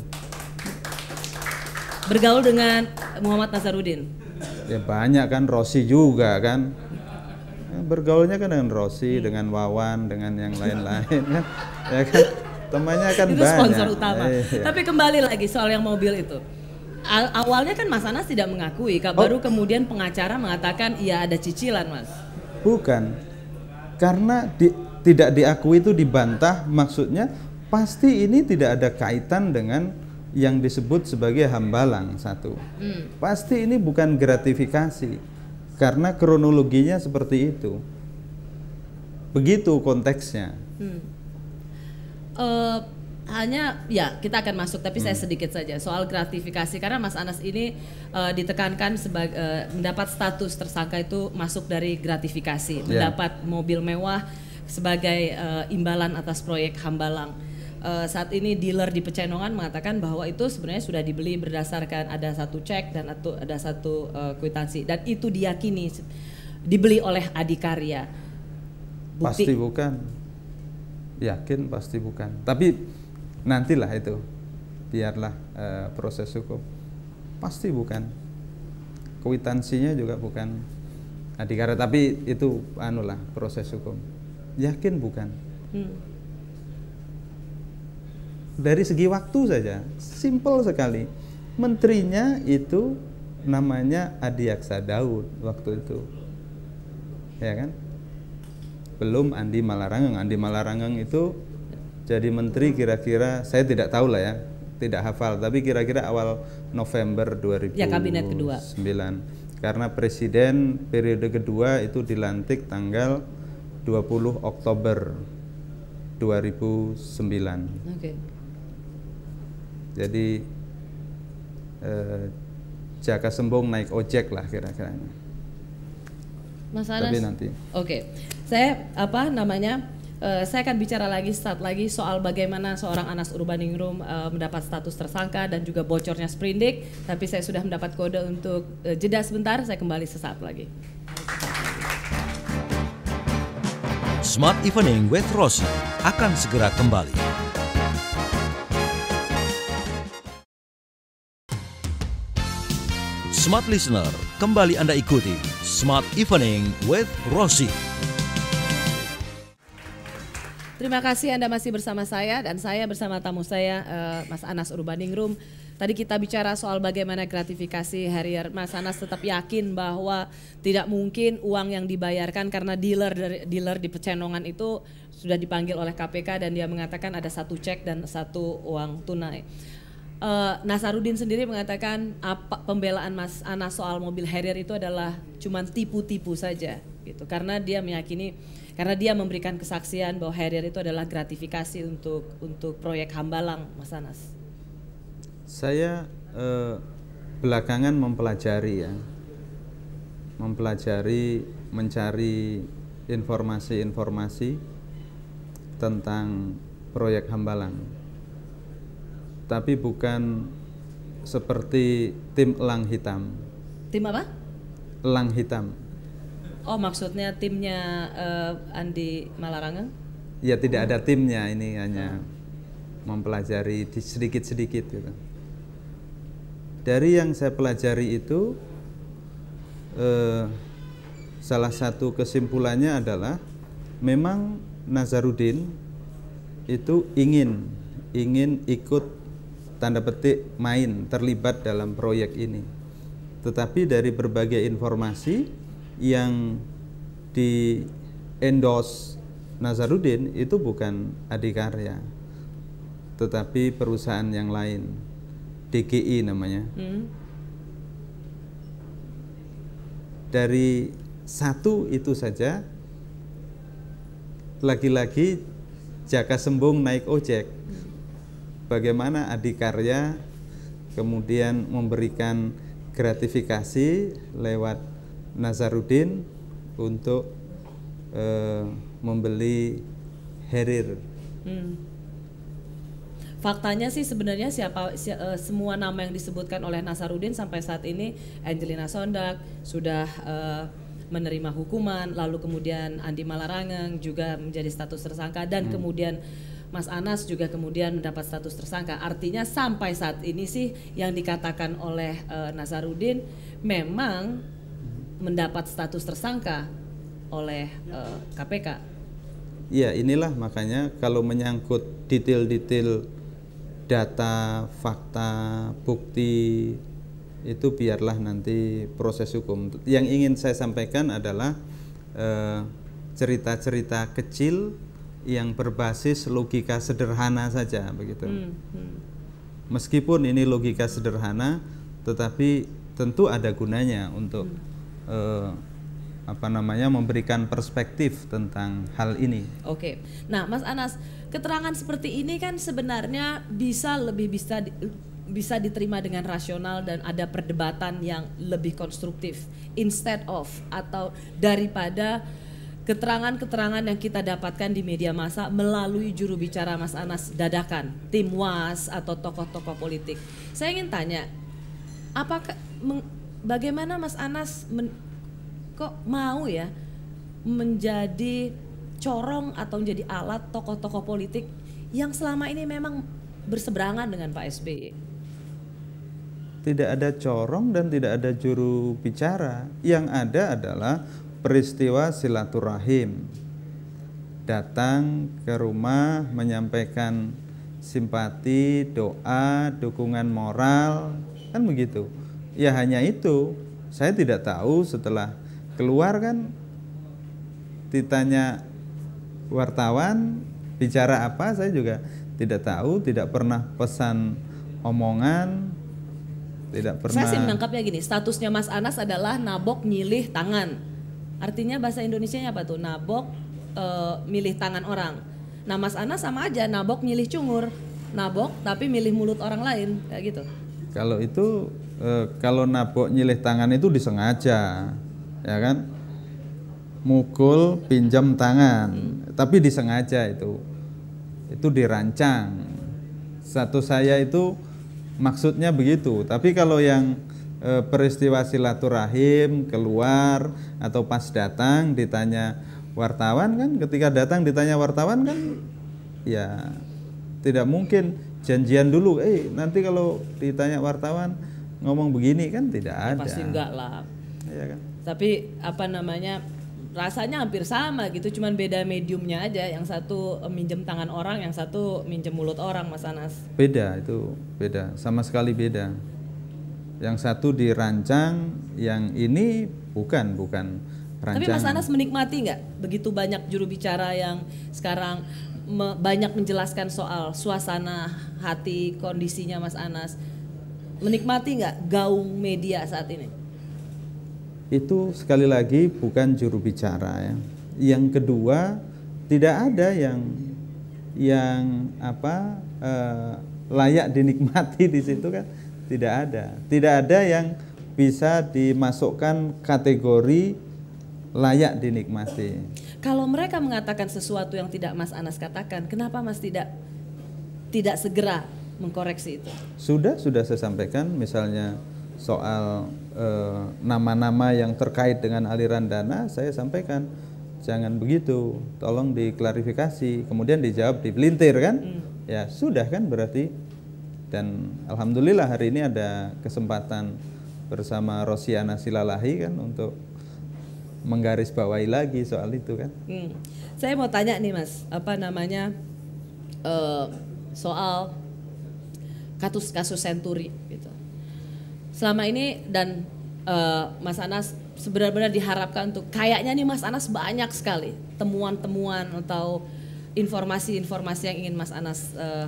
Bergaul dengan Muhammad Nazarudin. Ya banyak kan, Rossi juga kan. Ya, bergaulnya kan dengan Rossi, dengan Wawan, dengan yang lain-lain kan. Ya kan, temannya kan Itu banyak. sponsor utama. Iya. Tapi kembali lagi soal yang mobil itu. A- awalnya kan Mas Anas tidak mengakui, Kak. Baru kemudian pengacara mengatakan iya ada cicilan, Mas. Bukan, karena di- tidak diakui itu dibantah, maksudnya pasti ini tidak ada kaitan dengan yang disebut sebagai hambalang satu. Hmm. Pasti ini bukan gratifikasi, karena kronologinya seperti itu. Begitu konteksnya. Hmm. Eh, hanya ya kita akan masuk, tapi saya sedikit saja soal gratifikasi karena Mas Anas ini eh, ditekankan sebagai eh, mendapat status tersangka itu masuk dari gratifikasi, mendapat mobil mewah sebagai eh, imbalan atas proyek Hambalang. Eh, saat ini dealer di Pecenongan mengatakan bahwa itu sebenarnya sudah dibeli berdasarkan ada satu cek dan atau ada satu eh, kwitansi dan itu diyakini dibeli oleh Adikarya. Bukti- Pasti bukan. Yakin pasti bukan. Tapi nantilah itu, biarlah eh, proses hukum. Pasti bukan. Kwitansinya juga bukan Adikarya, tapi itu anulah proses hukum. Yakin bukan. Hmm. Dari segi waktu saja, simple sekali. Menterinya itu namanya Adiaksa Daud waktu itu, ya kan? Belum Andi Malarangeng. Andi Malarangeng itu jadi menteri kira-kira, saya tidak tahu lah ya, tidak hafal, tapi kira-kira awal November dua ribu sembilan. Ya, kabinet kedua. Karena presiden periode kedua itu dilantik tanggal dua puluh Oktober dua ribu sembilan. Oke. Jadi eh, Jaka Sembong naik ojek lah kira-kira. Mas Anas. Tapi nanti. Oke, saya apa namanya? eh, saya akan bicara lagi start lagi soal bagaimana seorang Anas Urbaningrum eh, mendapat status tersangka dan juga bocornya Sprindik. Tapi saya sudah mendapat kode untuk eh, jeda sebentar. Saya kembali sesaat lagi. Smart Evening with Rosie akan segera kembali. Smart Listener, kembali Anda ikuti Smart Evening with Rosie. Terima kasih Anda masih bersama saya dan saya bersama tamu saya eh, Mas Anas Urbaningrum. Tadi kita bicara soal bagaimana gratifikasi Harrier. Mas Anas tetap yakin bahwa tidak mungkin uang yang dibayarkan karena dealer dari dealer di Pecenongan itu sudah dipanggil oleh K P K dan dia mengatakan ada satu cek dan satu uang tunai. Uh, Nazarudin sendiri mengatakan apa pembelaan Mas Anas soal mobil Harrier itu adalah cuman tipu-tipu saja gitu karena dia meyakini karena dia memberikan kesaksian bahwa Harrier itu adalah gratifikasi untuk untuk proyek Hambalang, Mas Anas. Saya eh, belakangan mempelajari ya, mempelajari, mencari informasi-informasi tentang proyek Hambalang. Tapi bukan seperti tim elang hitam. Tim apa? Elang hitam. Oh, maksudnya timnya uh, Andi Malarangeng? Ya tidak ada timnya, ini hanya mempelajari di sedikit-sedikit gitu. Dari yang saya pelajari itu eh, salah satu kesimpulannya adalah memang Nazarudin itu ingin ingin ikut tanda petik main terlibat dalam proyek ini. Tetapi dari berbagai informasi yang di endorse Nazarudin itu bukan Adikarya. tetapi perusahaan yang lain, D G I namanya. Hmm. Dari satu itu saja, lagi-lagi Jaka Sembung naik ojek. Bagaimana Adikarya kemudian memberikan gratifikasi lewat Nazarudin untuk eh, membeli Herir. Hmm. Faktanya sih sebenarnya siapa si, uh, semua nama yang disebutkan oleh Nazarudin sampai saat ini, Angelina Sondak sudah uh, menerima hukuman, lalu kemudian Andi Malarangeng juga menjadi status tersangka, dan hmm. kemudian Mas Anas juga kemudian mendapat status tersangka. Artinya sampai saat ini sih yang dikatakan oleh uh, Nazarudin memang mendapat status tersangka oleh uh, K P K. Ya, inilah makanya kalau menyangkut detail-detail data, fakta, bukti, itu biarlah nanti proses hukum. Yang ingin saya sampaikan adalah eh, cerita-cerita kecil yang berbasis logika sederhana saja, begitu. Hmm, hmm. Meskipun ini logika sederhana, tetapi tentu ada gunanya untuk hmm. eh, apa namanya memberikan perspektif tentang hal ini. Oke, nah Mas Anas, keterangan seperti ini kan sebenarnya bisa lebih bisa di, bisa diterima dengan rasional dan ada perdebatan yang lebih konstruktif instead of atau daripada keterangan-keterangan yang kita dapatkan di media massa melalui juru bicara Mas Anas dadakan, tim W A S atau tokoh-tokoh politik. Saya ingin tanya, apakah meng, bagaimana Mas Anas men, kok mau ya menjadi corong atau menjadi alat tokoh-tokoh politik yang selama ini memang berseberangan dengan Pak S B Y? Tidak ada corong dan tidak ada juru bicara. Yang ada adalah peristiwa silaturahim. Datang ke rumah menyampaikan simpati, doa, dukungan moral, kan begitu. Ya hanya itu. Saya tidak tahu setelah keluar kan ditanya wartawan bicara apa, saya juga tidak tahu, tidak pernah pesan omongan, tidak pernah. Saya sih menangkapnya gini, statusnya Mas Anas adalah nabok nyilih tangan. Artinya bahasa Indonesianya apa tuh? Nabok e, milih tangan orang. Nah Mas Anas sama aja, nabok nyilih cungur, nabok tapi milih mulut orang lain, kayak gitu. Kalau itu e, kalau nabok nyilih tangan itu disengaja, ya kan, mukul pinjam tangan, hmm. tapi disengaja, itu itu dirancang. Satu saya itu maksudnya begitu. Tapi kalau yang e, peristiwa silaturahim keluar atau pas datang ditanya wartawan kan, ketika datang ditanya wartawan kan ya tidak mungkin janjian dulu, eh nanti kalau ditanya wartawan ngomong begini, kan tidak ya, ada. Pasti enggak lah. Ya kan? Tapi apa namanya, rasanya hampir sama gitu, cuman beda mediumnya aja. Yang satu minjem tangan orang, yang satu minjem mulut orang, Mas Anas. Beda, itu beda, sama sekali beda. Yang satu dirancang, yang ini bukan, bukan rancangan. Tapi Mas Anas menikmati nggak begitu banyak juru bicara yang sekarang me- banyak menjelaskan soal suasana hati, kondisinya Mas Anas? Menikmati nggak gaung media saat ini? Itu sekali lagi bukan juru bicara ya. Yang kedua, tidak ada yang yang apa eh, layak dinikmati di situ kan, tidak ada. Tidak ada yang bisa dimasukkan kategori layak dinikmati. Kalau mereka mengatakan sesuatu yang tidak Mas Anas katakan, kenapa Mas tidak tidak segera mengkoreksi itu? Sudah, sudah saya sampaikan, misalnya soal eh, nama-nama yang terkait dengan aliran dana, saya sampaikan jangan begitu, tolong diklarifikasi. Kemudian dijawab dipelintir kan, hmm. ya sudah kan berarti. Dan alhamdulillah hari ini ada kesempatan bersama Rosiana Silalahi kan untuk menggarisbawahi lagi soal itu kan. Hmm. Saya mau tanya nih Mas, apa namanya uh, soal kasus-kasus Senturi gitu. Selama ini dan uh, Mas Anas benar-benar diharapkan untuk, kayaknya nih Mas Anas banyak sekali temuan-temuan atau informasi-informasi yang ingin Mas Anas uh,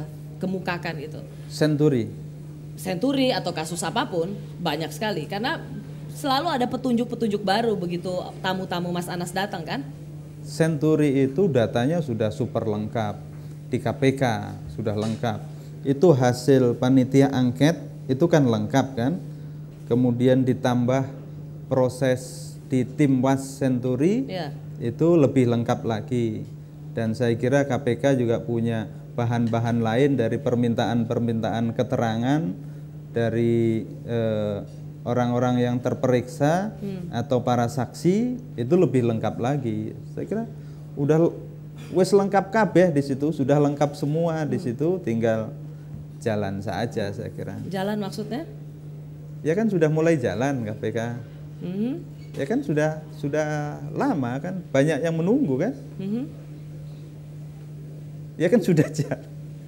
kemukakan itu? Senturi. Senturi atau kasus apapun banyak sekali karena selalu ada petunjuk-petunjuk baru begitu tamu-tamu Mas Anas datang kan? Senturi itu datanya sudah super lengkap di K P K, sudah lengkap. Itu hasil panitia angket itu kan lengkap kan? Kemudian ditambah proses di tim was Senturi ya. Itu lebih lengkap lagi. Dan saya kira K P K juga punya bahan-bahan lain dari permintaan-permintaan keterangan dari orang-orang eh, yang terperiksa hmm. atau para saksi itu lebih lengkap lagi. Saya kira udah wes lengkap kabeh di situ, sudah lengkap semua hmm. di situ, tinggal jalan saja saya kira. Jalan maksudnya? Ya kan sudah mulai jalan K P K. Hmm. Ya kan sudah sudah lama kan, banyak yang menunggu kan. Hmm. Ya kan sudah jalan.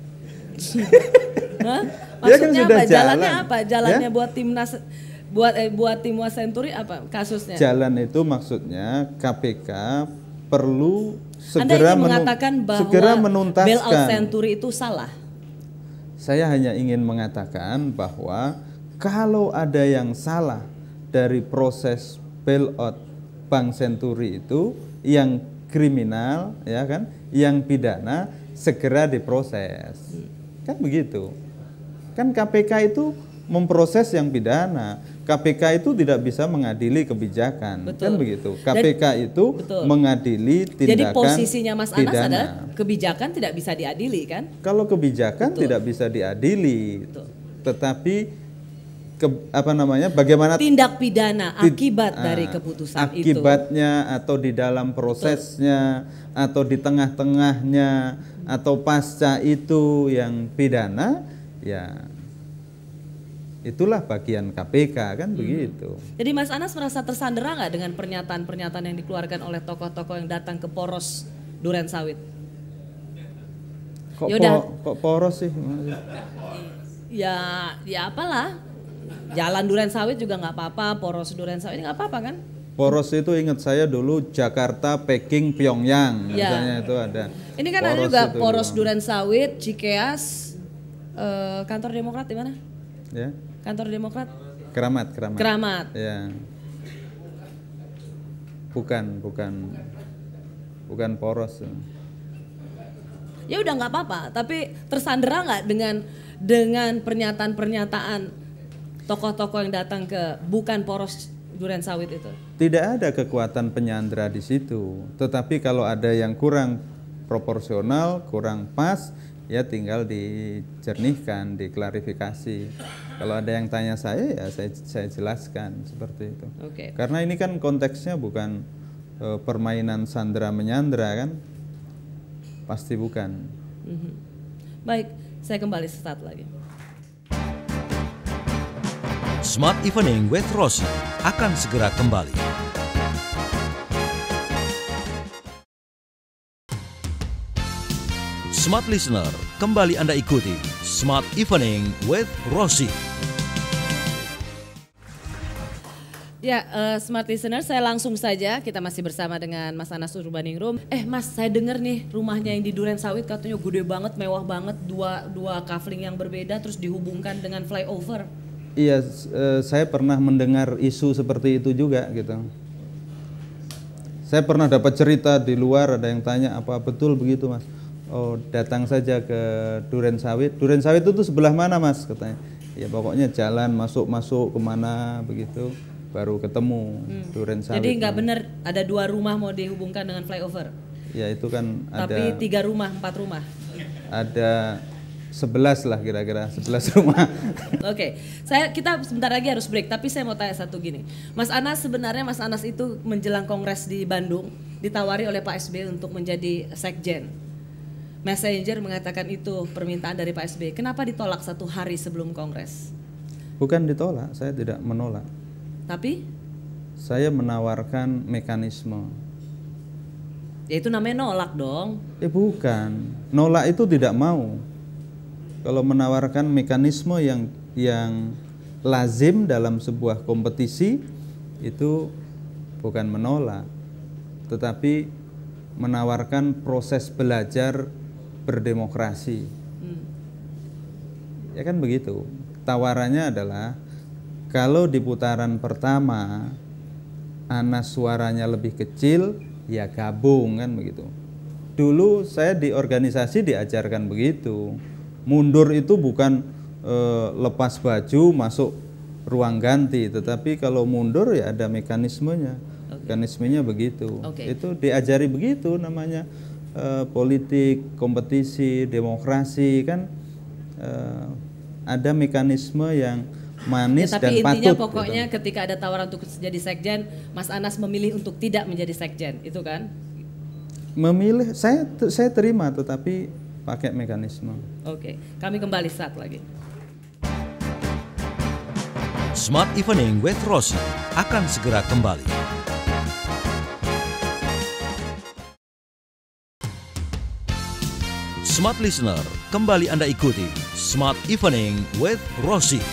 Hah? Maksudnya ya kan sudah apa? Jalan. Jalannya apa? Jalannya ya? buat timnas, buat eh, buat tim was Senturi apa kasusnya? Jalan itu maksudnya K P K perlu segera, Anda ingin mengatakan bahwa segera menuntaskan. Bailout Senturi itu salah. Saya hanya ingin mengatakan bahwa kalau ada yang salah dari proses bailout Bank Senturi itu yang kriminal, ya kan, yang pidana segera diproses, kan begitu. Kan K P K itu memproses yang pidana, K P K itu tidak bisa mengadili kebijakan, betul. Kan begitu. K P K Dan, itu betul. mengadili tindakan. Jadi posisinya Mas Anas pidana. adalah kebijakan tidak bisa diadili, kan? Kalau kebijakan betul. tidak bisa diadili, betul. tetapi ke, apa namanya? Bagaimana tindak pidana akibat uh, dari keputusan akibatnya, itu? Akibatnya atau di dalam prosesnya betul. atau di tengah-tengahnya atau pasca itu yang pidana, ya itulah bagian K P K kan hmm. begitu. Jadi Mas Anas merasa tersandera nggak dengan pernyataan-pernyataan yang dikeluarkan oleh tokoh-tokoh yang datang ke Poros Durensawit? Kok, po, kok poros sih? Ya, ya apalah. Jalan Durensawit juga nggak apa-apa, Poros Durensawit nggak apa-apa kan? Poros itu ingat saya dulu Jakarta, Peking, Pyongyang, ya. misalnya itu ada. Ini kan ada juga Poros Durensawit, Cikeas, eh, kantor Demokrat di mana? Ya. Kantor Demokrat? Keramat, Keramat. Keramat. Ya. Bukan, bukan, bukan Poros. Ya udah nggak apa-apa, tapi tersandera nggak dengan dengan pernyataan-pernyataan tokoh-tokoh yang datang ke bukan Poros Durensawit itu? Tidak ada kekuatan penyandera di situ, tetapi kalau ada yang kurang proporsional, kurang pas, ya tinggal dijernihkan, diklarifikasi. Kalau ada yang tanya saya, ya saya, saya jelaskan seperti itu. Okay. Karena ini kan konteksnya bukan e, permainan sandera menyandera kan, pasti bukan. Mm-hmm. Baik, saya kembali sesaat lagi. Smart Evening with Rosie akan segera kembali. Smart Listener, kembali Anda ikuti Smart Evening with Rosie. Ya, uh, Smart Listener, saya langsung saja, kita masih bersama dengan Mas Anas Urbaningrum. Eh Mas, saya dengar nih rumahnya yang di Durensawit katanya gede banget, mewah banget, dua, dua kafling yang berbeda terus dihubungkan dengan flyover. Iya, uh, saya pernah mendengar isu seperti itu juga gitu. Saya pernah dapat cerita di luar, ada yang tanya apa betul begitu Mas? Oh, datang saja ke Durensawit. Durensawit itu tuh sebelah mana Mas katanya? Ya pokoknya jalan masuk-masuk kemana begitu baru ketemu hmm. Durensawit. Jadi nggak benar ada dua rumah mau dihubungkan dengan flyover? Ya itu kan Tapi ada. Tapi tiga rumah, empat rumah? Ada sebelas lah kira-kira, sebelas rumah. Oke, okay. saya kita sebentar lagi harus break, tapi saya mau tanya satu gini. Mas Anas, sebenarnya Mas Anas itu menjelang kongres di Bandung ditawari oleh Pak S B Y untuk menjadi sekjen. Messenger mengatakan itu permintaan dari Pak S B Y. Kenapa ditolak satu hari sebelum kongres? Bukan ditolak, saya tidak menolak. Tapi? Saya menawarkan mekanisme. Ya itu namanya nolak dong. Eh bukan, nolak itu tidak mau. Kalau menawarkan mekanisme yang yang lazim dalam sebuah kompetisi itu bukan menolak, tetapi menawarkan proses belajar berdemokrasi. Hmm. Ya kan begitu. Tawarannya adalah kalau di putaran pertama Anas suaranya lebih kecil, ya gabung kan begitu. Dulu saya di organisasi diajarkan begitu. Mundur itu bukan e, lepas baju masuk ruang ganti, tetapi kalau mundur ya ada mekanismenya. Okay. Mekanismenya begitu. Okay. Itu diajari begitu namanya e, politik, kompetisi, demokrasi kan e, ada mekanisme yang manis ya, tapi dan patut. Tapi intinya pokoknya gitu. Ketika ada tawaran untuk jadi sekjen, Mas Anas memilih untuk tidak menjadi sekjen, itu kan? Memilih, saya saya terima, tetapi pakai mekanisme. Oke, kami kembali saat lagi. Smart Evening with Rosie akan segera kembali. Smart Listener, kembali Anda ikuti Smart Evening with Rosie.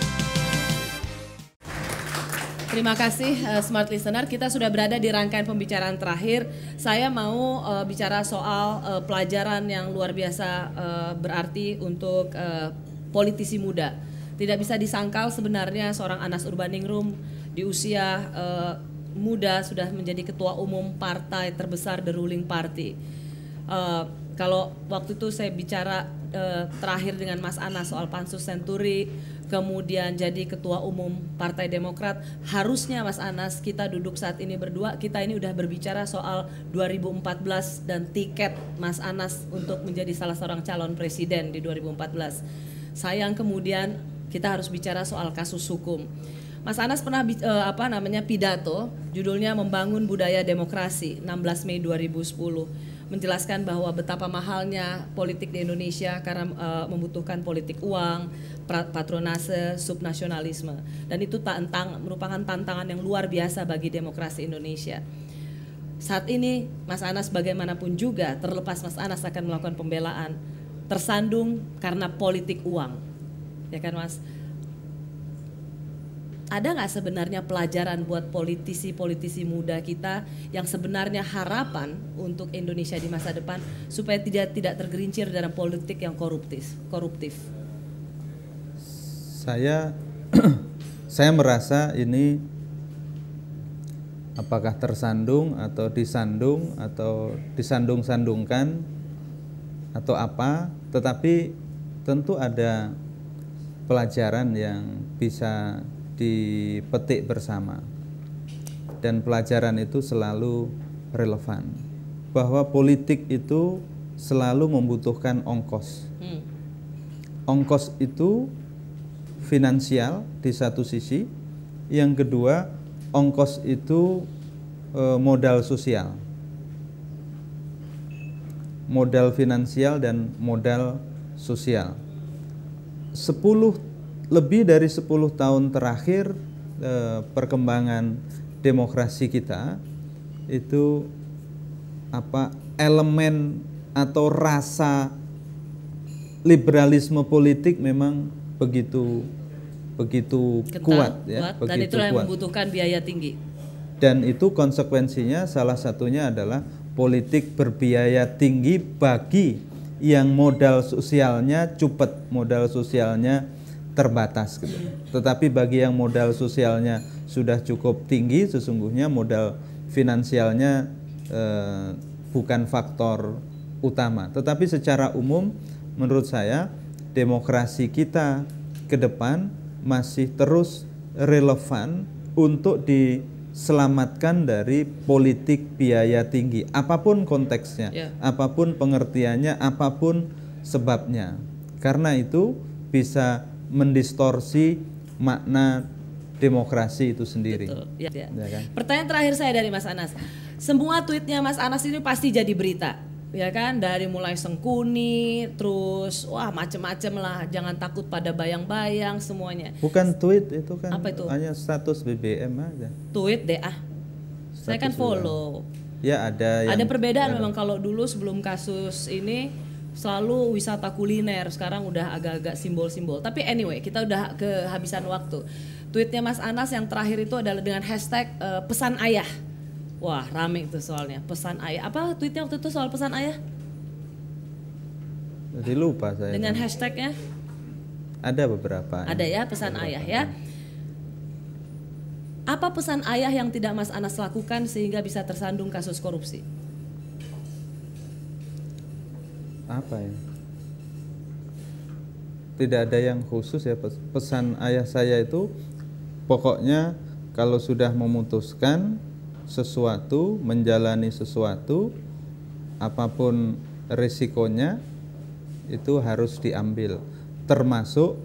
Terima kasih uh, Smart Listener, kita sudah berada di rangkaian pembicaraan terakhir. Saya mau uh, bicara soal uh, pelajaran yang luar biasa uh, berarti untuk uh, politisi muda. Tidak bisa disangkal sebenarnya seorang Anas Urbaningrum di usia uh, muda sudah menjadi ketua umum partai terbesar, the ruling party. Uh, kalau waktu itu saya bicara uh, terakhir dengan Mas Anas soal Pansus Senturi, kemudian jadi ketua umum Partai Demokrat, harusnya Mas Anas kita duduk saat ini berdua, kita ini udah berbicara soal dua ribu empat belas dan tiket Mas Anas untuk menjadi salah seorang calon presiden di dua ribu empat belas. Sayang kemudian kita harus bicara soal kasus hukum. Mas Anas pernah uh, apa namanya pidato, judulnya Membangun Budaya Demokrasi, enam belas Mei dua ribu sepuluh. Menjelaskan bahwa betapa mahalnya politik di Indonesia karena uh, membutuhkan politik uang, patronase, subnasionalisme, dan itu tantang, merupakan tantangan yang luar biasa bagi demokrasi Indonesia. Saat ini Mas Anas bagaimanapun juga, terlepas Mas Anas akan melakukan pembelaan, tersandung karena politik uang, ya kan Mas? Ada nggak sebenarnya pelajaran buat politisi-politisi muda kita yang sebenarnya harapan untuk Indonesia di masa depan supaya tidak tidak tergelincir dalam politik yang koruptif? Koruptif. Saya saya merasa ini apakah tersandung atau disandung atau disandung-sandungkan atau apa, tetapi tentu ada pelajaran yang bisa dipetik bersama, dan pelajaran itu selalu relevan, bahwa politik itu selalu membutuhkan ongkos. hmm. Ongkos itu finansial di satu sisi, yang kedua ongkos itu e, modal sosial, modal finansial dan modal sosial. sepuluh Lebih dari sepuluh tahun terakhir eh, perkembangan demokrasi kita itu apa elemen atau rasa liberalisme politik memang begitu begitu Kental, kuat ya, kuat, begitu dan itulah kuat. yang membutuhkan biaya tinggi. Dan itu konsekuensinya salah satunya adalah politik berbiaya tinggi bagi yang modal sosialnya cupet, modal sosialnya terbatas gitu. Tetapi bagi yang modal sosialnya sudah cukup tinggi, sesungguhnya modal finansialnya eh, bukan faktor utama. Tetapi secara umum menurut saya demokrasi kita ke depan masih terus relevan untuk diselamatkan dari politik biaya tinggi, apapun konteksnya, yeah. apapun pengertiannya, apapun sebabnya. Karena itu bisa mendistorsi makna demokrasi itu sendiri. Betul, ya, ya. Ya kan? Pertanyaan terakhir saya dari Mas Anas. Semua tweetnya Mas Anas ini pasti jadi berita, ya kan? Dari mulai Sengkuni, terus wah macem-macem lah. Jangan takut pada bayang-bayang semuanya. Bukan tweet itu kan? Apa itu? Hanya status B B M aja. Tweet deh ah. Saya kan follow. Ya ada. Ada yang perbedaan ada. Memang kalau dulu sebelum kasus ini selalu wisata kuliner, sekarang udah agak-agak simbol-simbol. Tapi anyway, kita udah kehabisan waktu. Tweetnya Mas Anas yang terakhir itu adalah dengan hashtag uh, pesan ayah. Wah rame itu soalnya, pesan ayah. Apa tweetnya waktu itu soal pesan ayah? Jadi lupa saya. Dengan hashtagnya? Ada beberapa. Ada ya pesan beberapa. ayah ya. Apa pesan ayah yang tidak Mas Anas lakukan sehingga bisa tersandung kasus korupsi? Apa ya? Tidak ada yang khusus ya. Pesan ayah saya itu pokoknya kalau sudah memutuskan sesuatu, menjalani sesuatu, apapun risikonya itu harus diambil, termasuk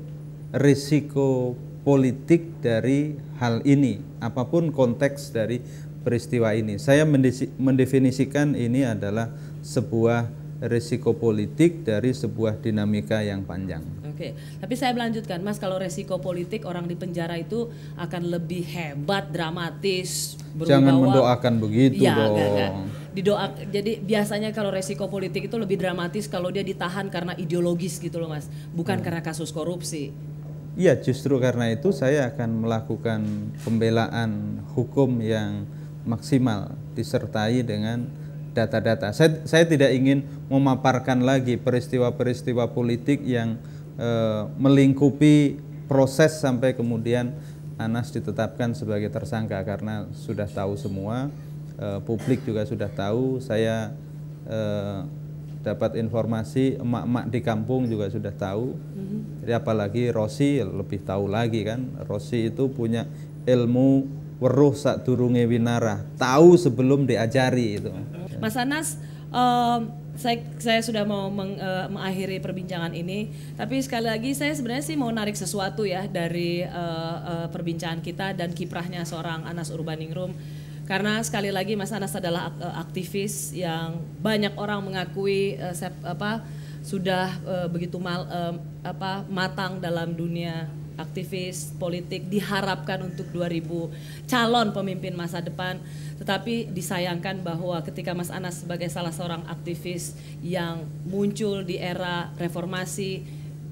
risiko politik dari hal ini, apapun konteks dari peristiwa ini. Saya mendefinisikan ini adalah sebuah risiko politik dari sebuah dinamika yang panjang. Oke, tapi saya melanjutkan, Mas, kalau resiko politik orang di penjara itu akan lebih hebat, dramatis, Jangan mendoakan begitu ya, dong. Gak, gak. Didoa, jadi biasanya kalau resiko politik itu lebih dramatis kalau dia ditahan karena ideologis gitu loh, Mas, bukan hmm. karena kasus korupsi. Iya, justru karena itu saya akan melakukan pembelaan hukum yang maksimal disertai dengan data-data. Saya, saya tidak ingin memaparkan lagi peristiwa-peristiwa politik yang eh, melingkupi proses sampai kemudian Anas ditetapkan sebagai tersangka, karena sudah tahu semua, eh, publik juga sudah tahu. Saya eh, dapat informasi emak-emak di kampung juga sudah tahu. Mm-hmm. Jadi apalagi Rosi lebih tahu lagi kan. Rosi itu punya ilmu weruh sadurunge winarah, tahu sebelum diajari itu. Mas Anas, um, saya, saya sudah mau meng, uh, mengakhiri perbincangan ini, tapi sekali lagi saya sebenarnya sih mau narik sesuatu ya dari uh, uh, perbincangan kita dan kiprahnya seorang Anas Urbaningrum. Karena sekali lagi Mas Anas adalah uh, aktivis yang banyak orang mengakui uh, sep, apa, sudah uh, begitu mal, uh, apa, matang dalam dunia aktivis politik, diharapkan untuk dua ribu calon pemimpin masa depan. Tetapi disayangkan bahwa ketika Mas Anas sebagai salah seorang aktivis yang muncul di era reformasi,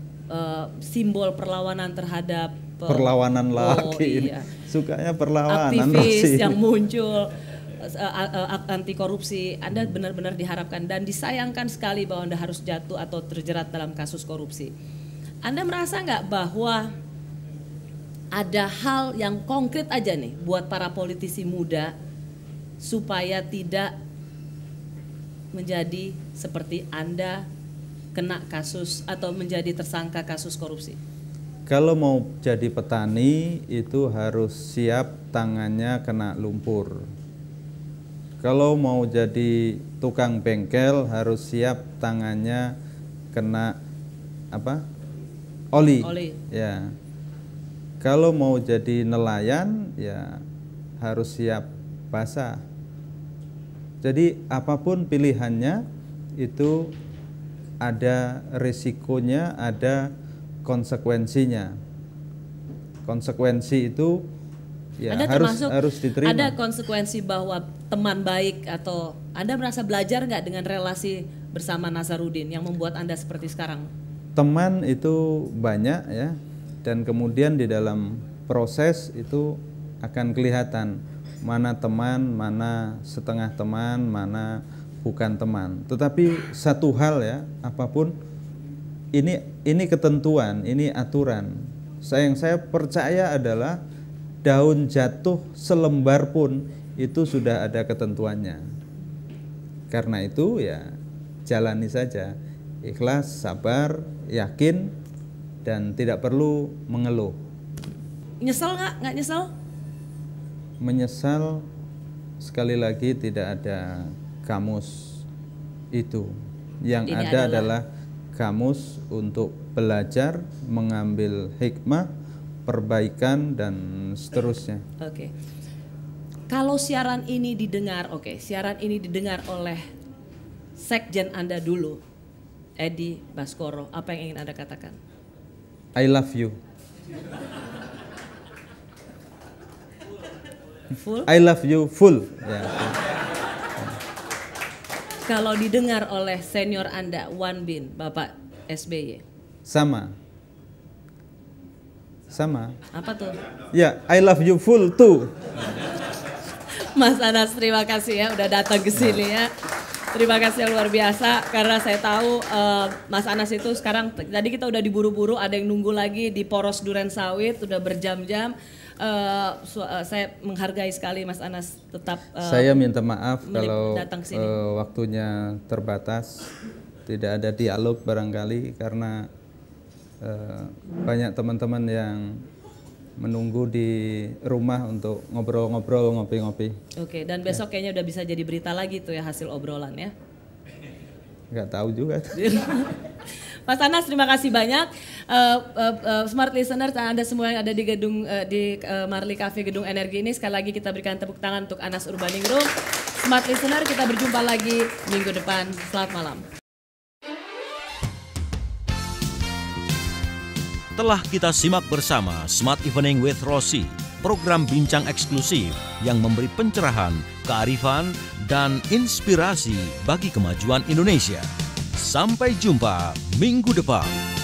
uh, simbol perlawanan terhadap uh, perlawanan lagi oh, ini. Iya. Sukanya perlawanan aktivis Rosi. yang muncul uh, uh, anti korupsi, Anda benar-benar diharapkan dan disayangkan sekali bahwa Anda harus jatuh atau terjerat dalam kasus korupsi. Anda merasa nggak bahwa ada hal yang konkret aja nih buat para politisi muda supaya tidak menjadi seperti Anda kena kasus atau menjadi tersangka kasus korupsi? Kalau mau jadi petani itu harus siap tangannya kena lumpur. Kalau mau jadi tukang bengkel harus siap tangannya kena apa? Oli. Oli. Ya. Kalau mau jadi nelayan ya harus siap basah. Jadi apapun pilihannya itu ada risikonya, ada konsekuensinya. Konsekuensi itu ya Anda harus harus diterima. Ada konsekuensi bahwa teman baik atau Anda merasa belajar nggak dengan relasi bersama Nazarudin yang membuat Anda seperti sekarang? Teman itu banyak ya. Dan kemudian di dalam proses itu akan kelihatan mana teman, mana setengah teman, mana bukan teman. Tetapi satu hal ya, apapun ini ini ketentuan, ini aturan. Saya yang saya percaya adalah daun jatuh selembar pun itu sudah ada ketentuannya. Karena itu ya jalani saja, ikhlas, sabar, yakin, dan tidak perlu mengeluh. Nyesel nggak? Nggak nyesel? Menyesal sekali lagi tidak ada kamus itu. Yang Ini ada adalah, adalah kamus untuk belajar, mengambil hikmah, perbaikan dan seterusnya. Oke. Kalau siaran ini didengar, oke, okay, siaran ini didengar oleh sekjen Anda dulu, Edi Baskoro, apa yang ingin Anda katakan? I love you. Full? I love you full. Ya. Kalau didengar oleh senior Anda, Wan Bin, Bapak S B Y. Sama. Sama. Apa tuh? Ya, I love you full tuh. Mas Anas, terima kasih ya udah datang ke sini ya. Terima kasih yang luar biasa karena saya tahu uh, Mas Anas itu sekarang tadi kita udah diburu-buru, ada yang nunggu lagi di Poros Duren Sawit udah berjam-jam. Uh, so, uh, saya menghargai sekali Mas Anas tetap. Uh, saya minta maaf kalau uh, waktunya terbatas, tidak ada dialog barangkali karena uh, banyak teman-teman yang menunggu di rumah untuk ngobrol-ngobrol, ngopi-ngopi. Oke, dan besok ya. Kayaknya udah bisa jadi berita lagi tuh ya hasil obrolan ya? Nggak tahu juga. Mas Anas, terima kasih banyak. Uh, uh, uh, Smart Listener, Anda semua yang ada di gedung uh, di uh, Marley Cafe Gedung Energi ini, sekali lagi kita berikan tepuk tangan untuk Anas Urbaningrum. Smart Listener, kita berjumpa lagi minggu depan. Selamat malam. Telah kita simak bersama Smart Evening with Rosi, program bincang eksklusif yang memberi pencerahan, kearifan, dan inspirasi bagi kemajuan Indonesia. Sampai jumpa minggu depan.